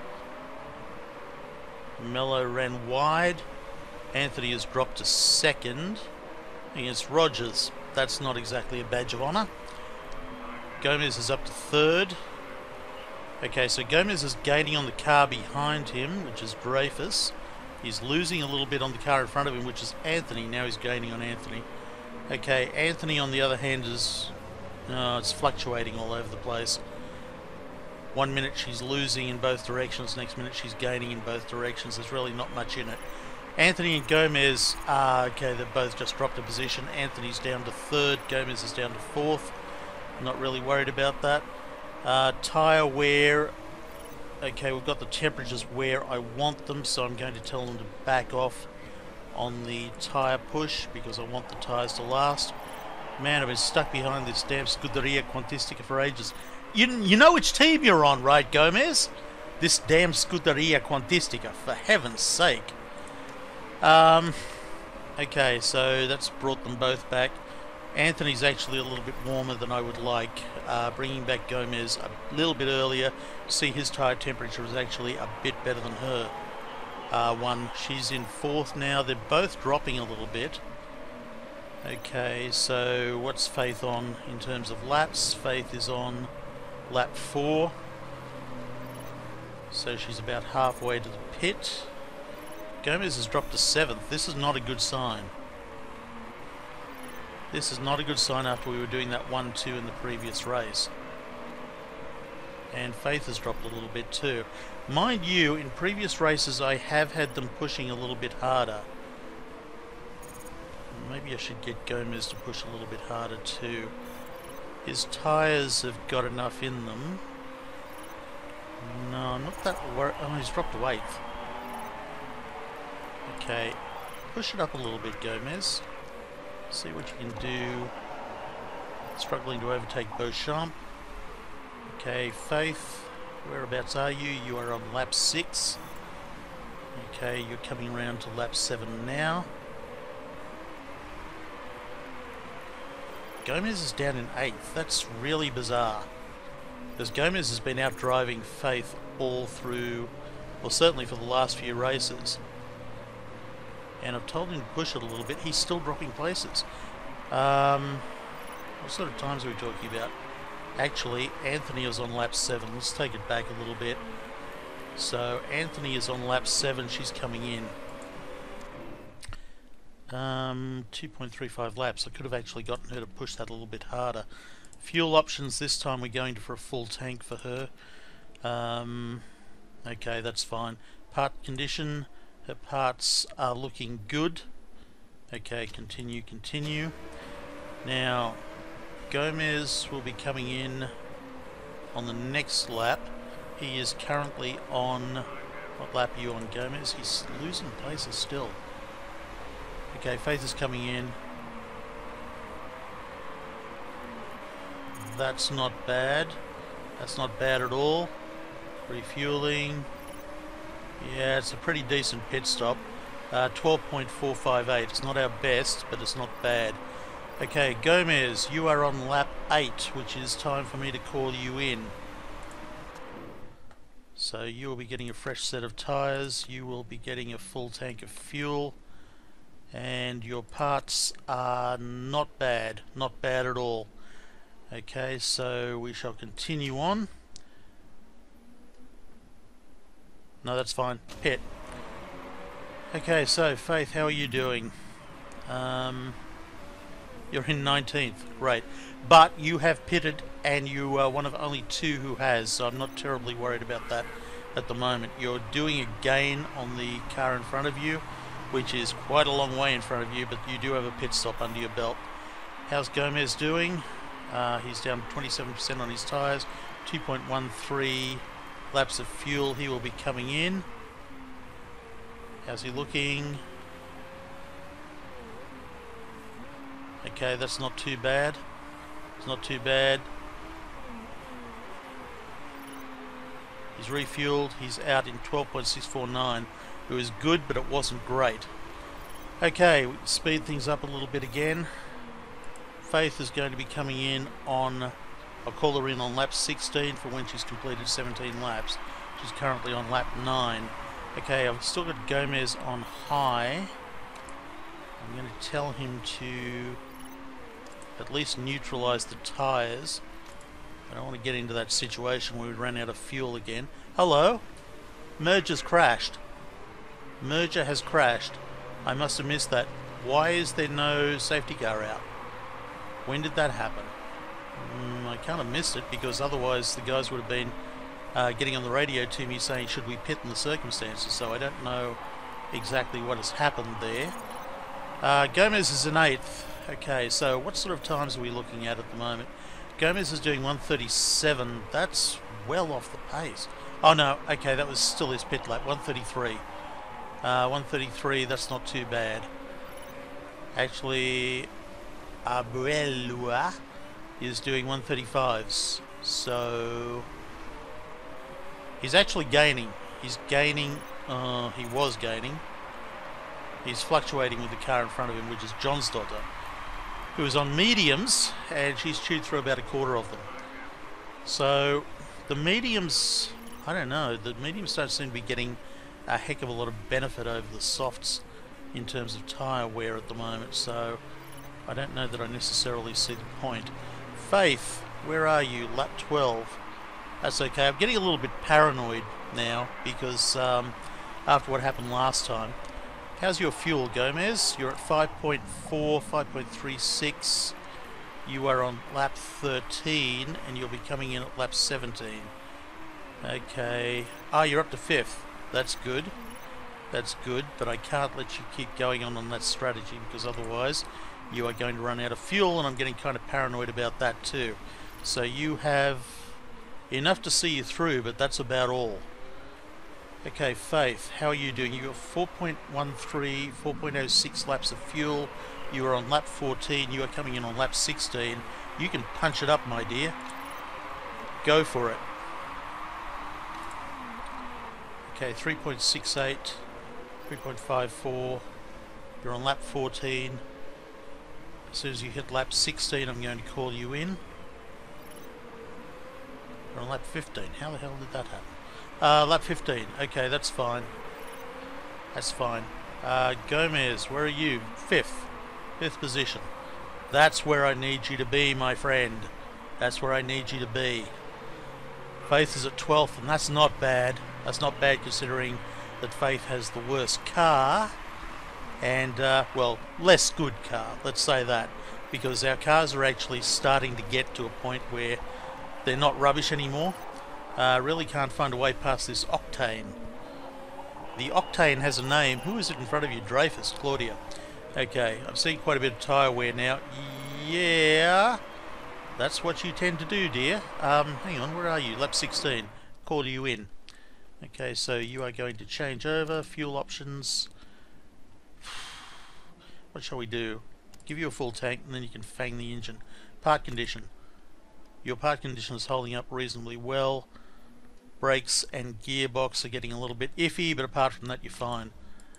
Mello ran wide. Anthony has dropped to second against Rogers. That's not exactly a badge of honour. Gomes is up to third. Okay, so Gomes is gaining on the car behind him, which is Dreyfus. He's losing a little bit on the car in front of him, which is Anthony. Now he's gaining on Anthony. Okay, Anthony on the other hand is... it's fluctuating all over the place. 1 minute she's losing in both directions, next minute she's gaining in both directions. There's really not much in it. Anthony and Gomes, okay, they've both just dropped a position. Anthony's down to third, Gomes is down to fourth. Not really worried about that. Tyre wear, Okay, we've got the temperatures where I want them, so I'm going to tell them to back off on the tyre push because I want the tyres to last. Man, I've been stuck behind this damn Scuderia Quantistica for ages. You know which team you're on, right, Gomes? This damn Scuderia Quantistica, for heaven's sake. Okay, so that's brought them both back. Anthony's actually a little bit warmer than I would like. Bringing back Gomes a little bit earlier. See, his tyre temperature is actually a bit better than her. She's in 4th now. They're both dropping a little bit. Okay, so what's Faith on in terms of laps? Faith is on lap 4. So she's about halfway to the pit. Gomes has dropped to 7th. This is not a good sign. This is not a good sign after we were doing that 1-2 in the previous race. And Faith has dropped a little bit too. Mind you, in previous races I have had them pushing a little bit harder. Maybe I should get Gomes to push a little bit harder too. His tyres have got enough in them. No, I'm not that worried. Oh, he's dropped to 8th. Okay, push it up a little bit, Gomes. See what you can do. Struggling to overtake Beauchamp. Okay, Faith, whereabouts are you? You are on lap 6. Okay, you're coming around to lap 7 now. Gomes is down in 8th. That's really bizarre. Because Gomes has been out driving Faith all through, well, certainly for the last few races. And I've told him to push it a little bit. He's still dropping places. What sort of times are we talking about? Actually, Anthony is on lap 7. Let's take it back a little bit. So Anthony is on lap 7. She's coming in. 2.35 laps. I could have actually gotten her to push that a little bit harder. Fuel options this time, we're going for a full tank for her. Okay, that's fine. Part condition. Her parts are looking good. Okay, continue. Now, Gomes will be coming in on the next lap. He is currently on... What lap are you on, Gomes? He's losing places still. Okay, Faith is coming in. That's not bad. That's not bad at all. Refueling. Yeah, it's a pretty decent pit stop. 12.458. It's not our best, but it's not bad. Okay, Gomes, you are on lap 8, which is time for me to call you in. So you will be getting a fresh set of tyres. You will be getting a full tank of fuel. And your parts are not bad. Not bad at all. Okay, so we shall continue on. No, that's fine. Pit. Okay, so Faith, how are you doing? You're in 19th. Great. But you have pitted and you are one of only 2 who has, so I'm not terribly worried about that at the moment. You're doing a gain on the car in front of you, which is quite a long way in front of you, but you do have a pit stop under your belt. How's Gomes doing? He's down 27% on his tyres, 2.13 laps of fuel. He will be coming in. How's he looking? Okay, that's not too bad. It's not too bad. He's refueled. He's out in 12.649. It was good, but it wasn't great. Okay, we speed things up a little bit again. Faith is going to be coming in on, I'll call her in on lap 16 for when she's completed 17 laps. She's currently on lap 9. Okay, I've still got Gomes on high. I'm going to tell him to at least neutralise the tyres. I don't want to get into that situation where we run out of fuel again. Hello? Merger's crashed. Merger has crashed. I must have missed that. Why is there no safety car out? When did that happen? I can't have missed it because otherwise the guys would have been getting on the radio to me saying should we pit in the circumstances, so I don't know exactly what has happened there. Gomes is in 8th. Okay, so what sort of times are we looking at the moment? Gomes is doing 1:37. That's well off the pace. Oh no, okay, that was still his pit lap, 133. 133, that's not too bad. Actually, Abuelua is doing 135s, so he's actually gaining. He's gaining, he was gaining. He's fluctuating with the car in front of him, which is John's daughter, who is on mediums, and she's chewed through about a quarter of them. So the mediums, I don't know, the mediums don't seem to be getting a heck of a lot of benefit over the softs in terms of tyre wear at the moment, so I don't know that I necessarily see the point. Faith, where are you? Lap 12. That's okay. I'm getting a little bit paranoid now because after what happened last time. How's your fuel, Gomes? You're at 5.4, 5.36. You are on lap 13 and you'll be coming in at lap 17. Okay. Ah, you're up to 5th. That's good. That's good, but I can't let you keep going on that strategy because otherwise you are going to run out of fuel, and I'm getting kind of paranoid about that too. So you have enough to see you through, but that's about all. Okay, Faith, how are you doing? You got 4.13, 4.06 laps of fuel. You are on lap 14. You are coming in on lap 16. You can punch it up, my dear. Go for it. Okay, 3.68, 3.54. You're on lap 14. As soon as you hit lap 16, I'm going to call you in. You're on lap 15. How the hell did that happen? Lap 15. Okay, that's fine. That's fine. Gomes, where are you? 5th. 5th position. That's where I need you to be, my friend. That's where I need you to be. Faith is at 12th, and that's not bad. That's not bad considering that Faith has the worst car. And, well, less good car, let's say that. Because our cars are actually starting to get to a point where they're not rubbish anymore. Really can't find a way past this Octane. The Octane has a name. Who is it in front of you? Dreyfus, Claudia. Okay, I'm seeing quite a bit of tyre wear now. Yeah, that's what you tend to do, dear. Hang on, where are you? Lap 16. Call you in. Okay, so you are going to change over. Fuel options. What shall we do? Give you a full tank and then you can fang the engine. Part condition. Your part condition is holding up reasonably well. Brakes and gearbox are getting a little bit iffy, but apart from that you're fine.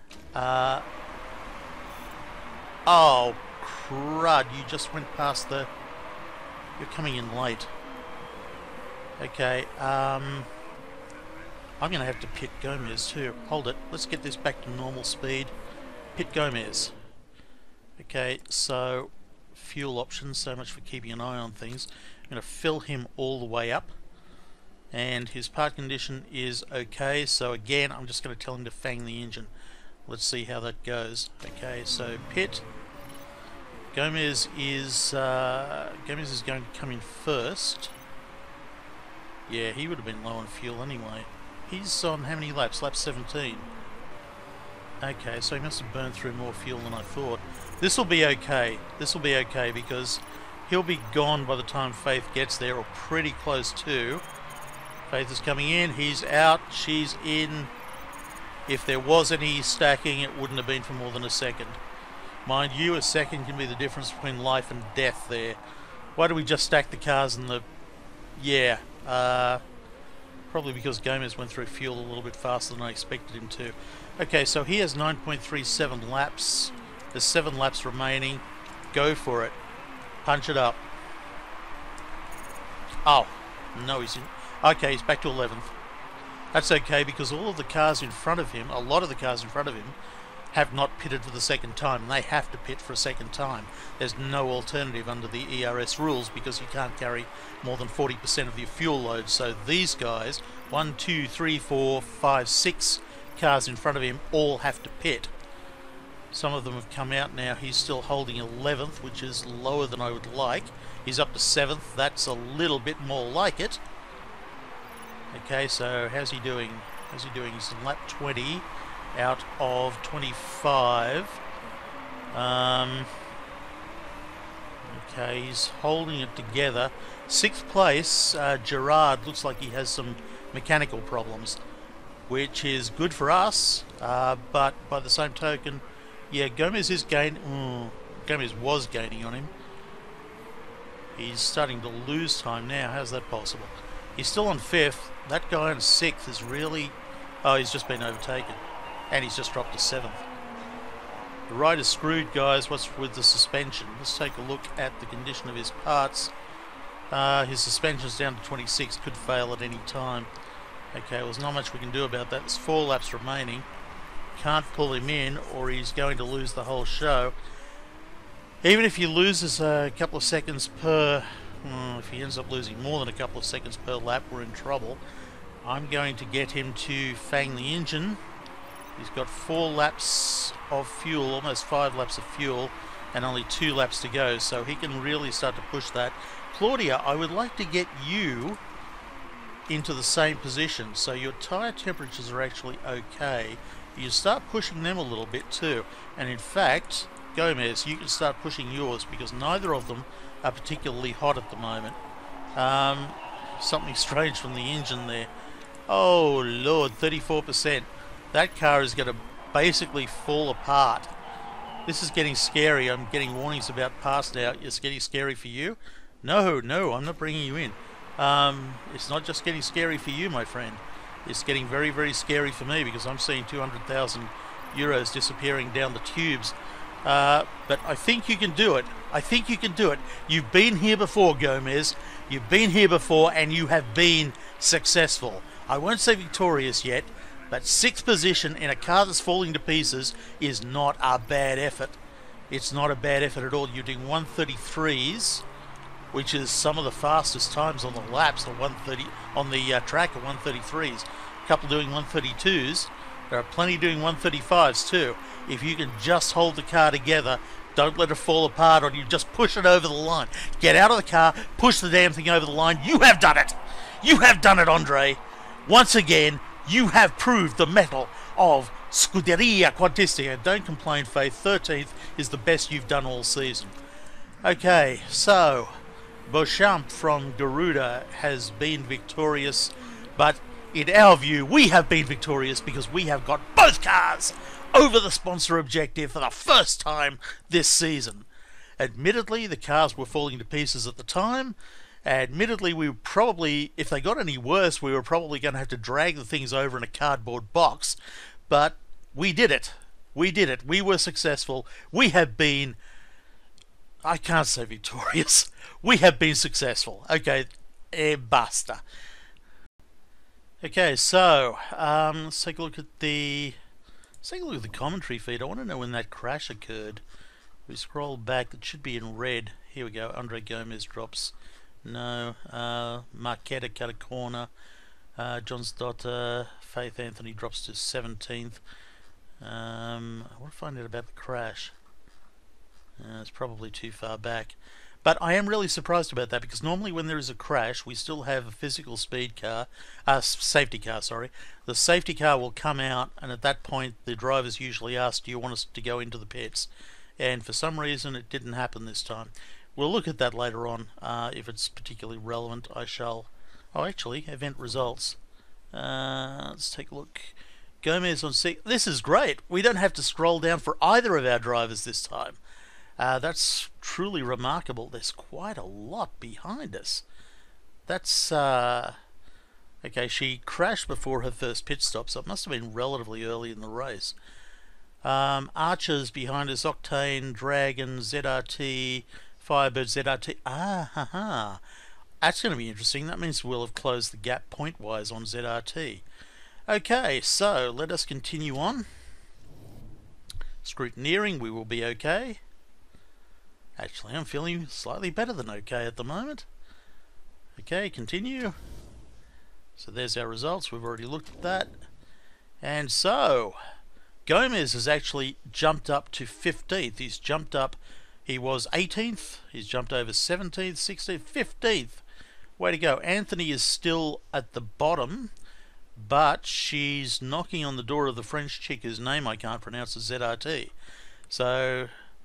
Oh, crud, you just went past the... You're coming in late. Okay, I'm going to have to pit Gomes too. Hold it, let's get this back to normal speed. Pit Gomes. Okay, so fuel options, so much for keeping an eye on things. I'm going to fill him all the way up. And his part condition is okay, so again I'm just going to tell him to fang the engine. Let's see how that goes. Okay, so pit. Gomes is going to come in first. Yeah, he would have been low on fuel anyway. He's on how many laps? Lap 17. Okay, so he must have burned through more fuel than I thought. This will be okay. This will be okay because he'll be gone by the time Faith gets there, or pretty close to. Faith is coming in, he's out, she's in. If there was any stacking, it wouldn't have been for more than a second. Mind you, a second can be the difference between life and death there. Why do we just stack the cars in the... Yeah, probably because Gomes went through fuel a little bit faster than I expected him to. Okay, so he has 9.37 laps. There's 7 laps remaining. Go for it. Punch it up. Oh, no, he's in... Okay, he's back to 11th. That's okay because all of the cars in front of him, a lot of the cars in front of him, have not pitted for the second time. They have to pit for a second time. There's no alternative under the ERS rules because you can't carry more than 40% of your fuel load. So these guys, 1, 2, 3, 4, 5, 6 cars in front of him all have to pit. Some of them have come out now. He's still holding 11th, which is lower than I would like. He's up to 7th. That's a little bit more like it. Okay, so how's he doing? How's he doing? He's in lap 20 out of 25. Okay, he's holding it together. 6th place, Gerard looks like he has some mechanical problems, which is good for us, but by the same token, yeah, Gomes is Gomes was gaining on him. He's starting to lose time now. How's that possible? He's still on 5th. That guy on 6th is really... Oh, he's just been overtaken. And he's just dropped to 7th. The rider's screwed, guys. What's with the suspension? Let's take a look at the condition of his parts. His suspension's down to 26. Could fail at any time. Okay, well, there's not much we can do about that. There's 4 laps remaining. Can't pull him in, or he's going to lose the whole show. Even if he loses a couple of seconds per... if he ends up losing more than a couple of seconds per lap, we're in trouble. I'm going to get him to fang the engine. He's got 4 laps of fuel, almost 5 laps of fuel, and only 2 laps to go, so he can really start to push that. Claudia, I would like to get you into the same position, so your tyre temperatures are actually okay. You start pushing them a little bit too, and in fact, Gomes, you can start pushing yours, because neither of them are particularly hot at the moment. Something strange from the engine there. Oh Lord, 34%. That car is going to basically fall apart. This is getting scary. I'm getting warnings about pass now. It's getting scary for you? No, I'm not bringing you in. It's not just getting scary for you, my friend. It's getting very, very scary for me, because I'm seeing 200,000 euros disappearing down the tubes. But I think you can do it. I think you can do it. You've been here before, Gomes. You've been here before, and you have been successful. I won't say victorious yet, but 6th position in a car that's falling to pieces is not a bad effort. It's not a bad effort at all. You're doing 133s, which is some of the fastest times on the laps. The 130 on the track are 133s. A couple doing 132s. There are plenty doing 135s too. If you can just hold the car together, don't let it fall apart on you. Just push it over the line. Get out of the car, push the damn thing over the line. You have done it. You have done it, Andre. Once again, you have proved the mettle of Scuderia Quantistica. Don't complain, Faith. 13th is the best you've done all season. Okay, so Beauchamp from Garuda has been victorious, but in our view, we have been victorious because we have got both cars over the sponsor objective for the first time this season. Admittedly, the cars were falling to pieces at the time. Admittedly, we probably, if they got any worse, we were probably going to have to drag the things over in a cardboard box. But we did it. We did it. We were successful. We have been... I can't say victorious. We have been successful. Okay, basta. Okay, so let's take a look at the commentary feed. I want to know when that crash occurred. We scroll back. It should be in red. Here we go. Andre Gomes drops. No. Marquetta cut a corner. John's daughter Faith Anthony drops to 17th. I want to find out about the crash. It's probably too far back. But I am really surprised about that, because normally when there is a crash, we still have a physical speed car, safety car, sorry. The safety car will come out, and at that point the drivers usually ask, do you want us to go into the pits? And for some reason it didn't happen this time. We'll look at that later on. If it's particularly relevant, I shall... Oh, actually, event results. Let's take a look. Gomes on 6. This is great. We don't have to scroll down for either of our drivers this time. That's truly remarkable. There's quite a lot behind us. That's... Okay, she crashed before her first pit stop, so it must have been relatively early in the race. Archers behind us, Octane, Dragon, ZRT, Firebird, ZRT. That's going to be interesting. That means we'll have closed the gap point-wise on ZRT. Okay, so let us continue on. Scrutineering, we will be okay. Actually, I'm feeling slightly better than okay at the moment. Okay, continue. So there's our results. We've already looked at that. And so, Gomes has actually jumped up to 15th. He's jumped up. He was 18th. He's jumped over 17th, 16th, 15th. Way to go. Anthony is still at the bottom, but she's knocking on the door of the French chick whose name I can't pronounce, as ZRT. So...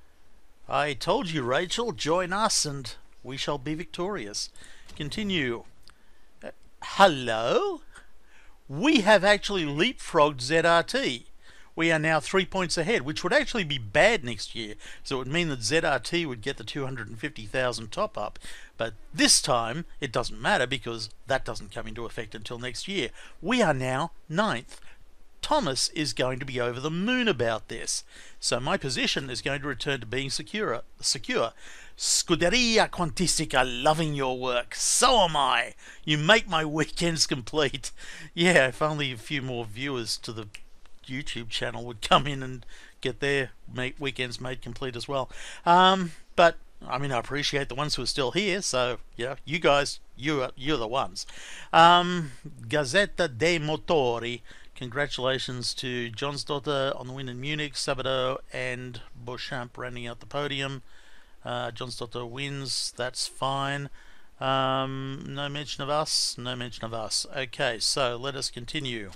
I told you, Rachel, join us and we shall be victorious. Continue. Hello? we have actually leapfrogged ZRT. We are now 3 points ahead, which would actually be bad next year. So it would mean that ZRT would get the 250,000 top up. But this time, it doesn't matter because that doesn't come into effect until next year. We are now 9th. Thomas is going to be over the moon about this. So my position is going to return to being secure. Scuderia Quantistica, loving your work. So am I. You make my weekends complete. Yeah, if only a few more viewers to the YouTube channel would come in and get their weekends made complete as well. But I mean, I appreciate the ones who are still here. So yeah, you guys, you're the ones. Gazzetta dei Motori. Congratulations to Johnsdotter on the win in Munich, Sabato and Beauchamp rounding out the podium. Johnsdotter wins, that's fine. No mention of us, no mention of us. Okay, so let us continue.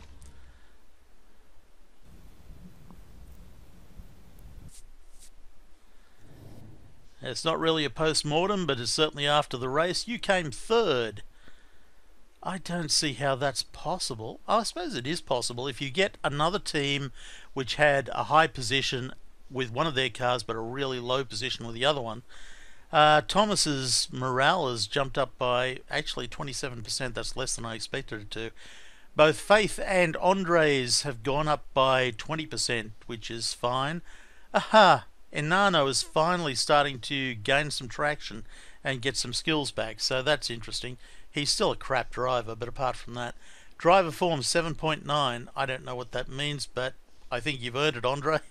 It's not really a post-mortem, but it's certainly after the race. You came third. I don't see how that's possible. I suppose it is possible. If you get another team which had a high position with one of their cars but a really low position with the other one, Thomas's morale has jumped up by actually 27%. That's less than I expected it to. Both Faith and Andre's have gone up by 20%, which is fine. Aha! Enano is finally starting to gain some traction and get some skills back, so that's interesting. He's still a crap driver, but apart from that, driver form 7.9. I don't know what that means, but I think you've earned it, Andre.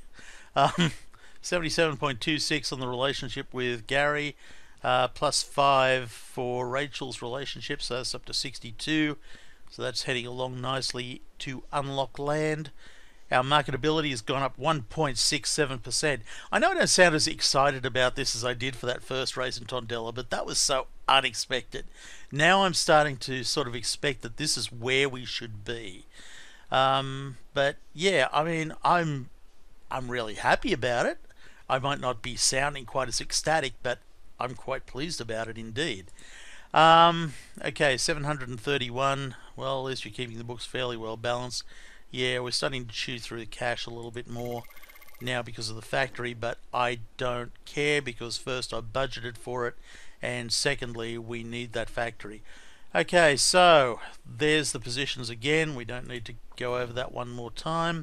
77.26 on the relationship with Gary, plus 5 for Rachel's relationship, so that's up to 62. So that's heading along nicely to unlock land. Our marketability has gone up 1.67%. I know I don't sound as excited about this as I did for that first race in Tondela, but that was so unexpected. Now I'm starting to sort of expect that this is where we should be. But yeah, I mean, I'm really happy about it. I might not be sounding quite as ecstatic, but I'm quite pleased about it indeed. Okay, 731. Well, at least you're keeping the books fairly well balanced. Yeah, we're starting to chew through the cash a little bit more now because of the factory, but I don't care because first I budgeted for it and secondly we need that factory. Okay, so there's the positions again. We don't need to go over that one more time.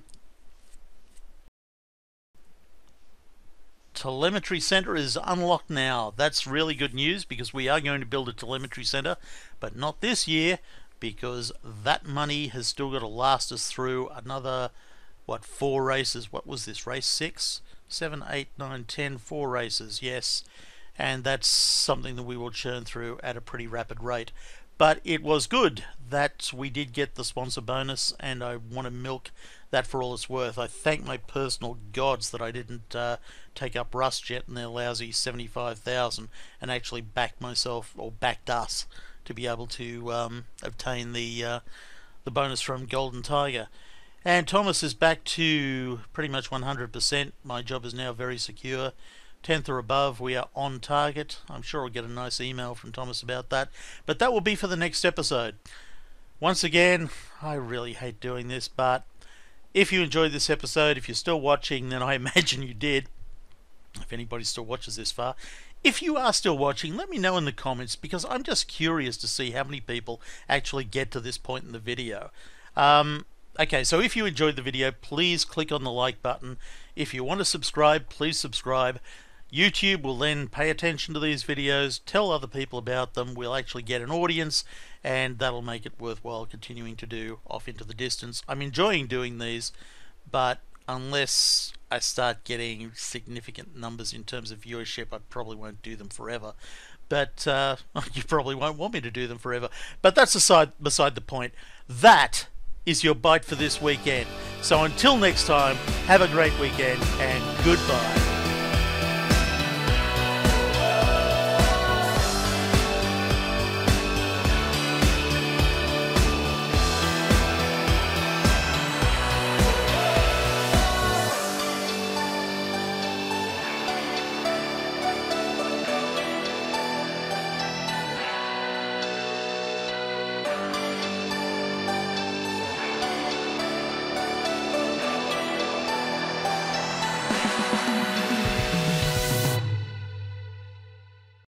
Telemetry center is unlocked now. That's really good news because we are going to build a telemetry center, but not this year, because that money has still got to last us through another, what, 4 races. What was this, race 6? 7, 8, 9, 10, 4 races, yes. And that's something that we will churn through at a pretty rapid rate. But it was good that we did get the sponsor bonus, and I want to milk that for all it's worth. I thank my personal gods that I didn't take up RustJet and their lousy 75,000 and actually back myself, or backed us, to be able to obtain the bonus from Golden Tiger. And Thomas is back to pretty much 100%. My job is now very secure. 10th or above, we are on target. I'm sure I'll get a nice email from Thomas about that. But that will be for the next episode. Once again, I really hate doing this, but if you enjoyed this episode, if you're still watching, then I imagine you did. If anybody still watches this far. If you are still watching, let me know in the comments, because I'm just curious to see how many people actually get to this point in the video. Okay, so if you enjoyed the video, please click on the like button. If you want to subscribe, please subscribe. YouTube will then pay attention to these videos, tell other people about them, we'll actually get an audience, and that'll make it worthwhile continuing to do off into the distance. I'm enjoying doing these, but unless I start getting significant numbers in terms of viewership, I probably won't do them forever. But you probably won't want me to do them forever. But that's beside the point. That is your bite for this weekend. So until next time, have a great weekend and goodbye.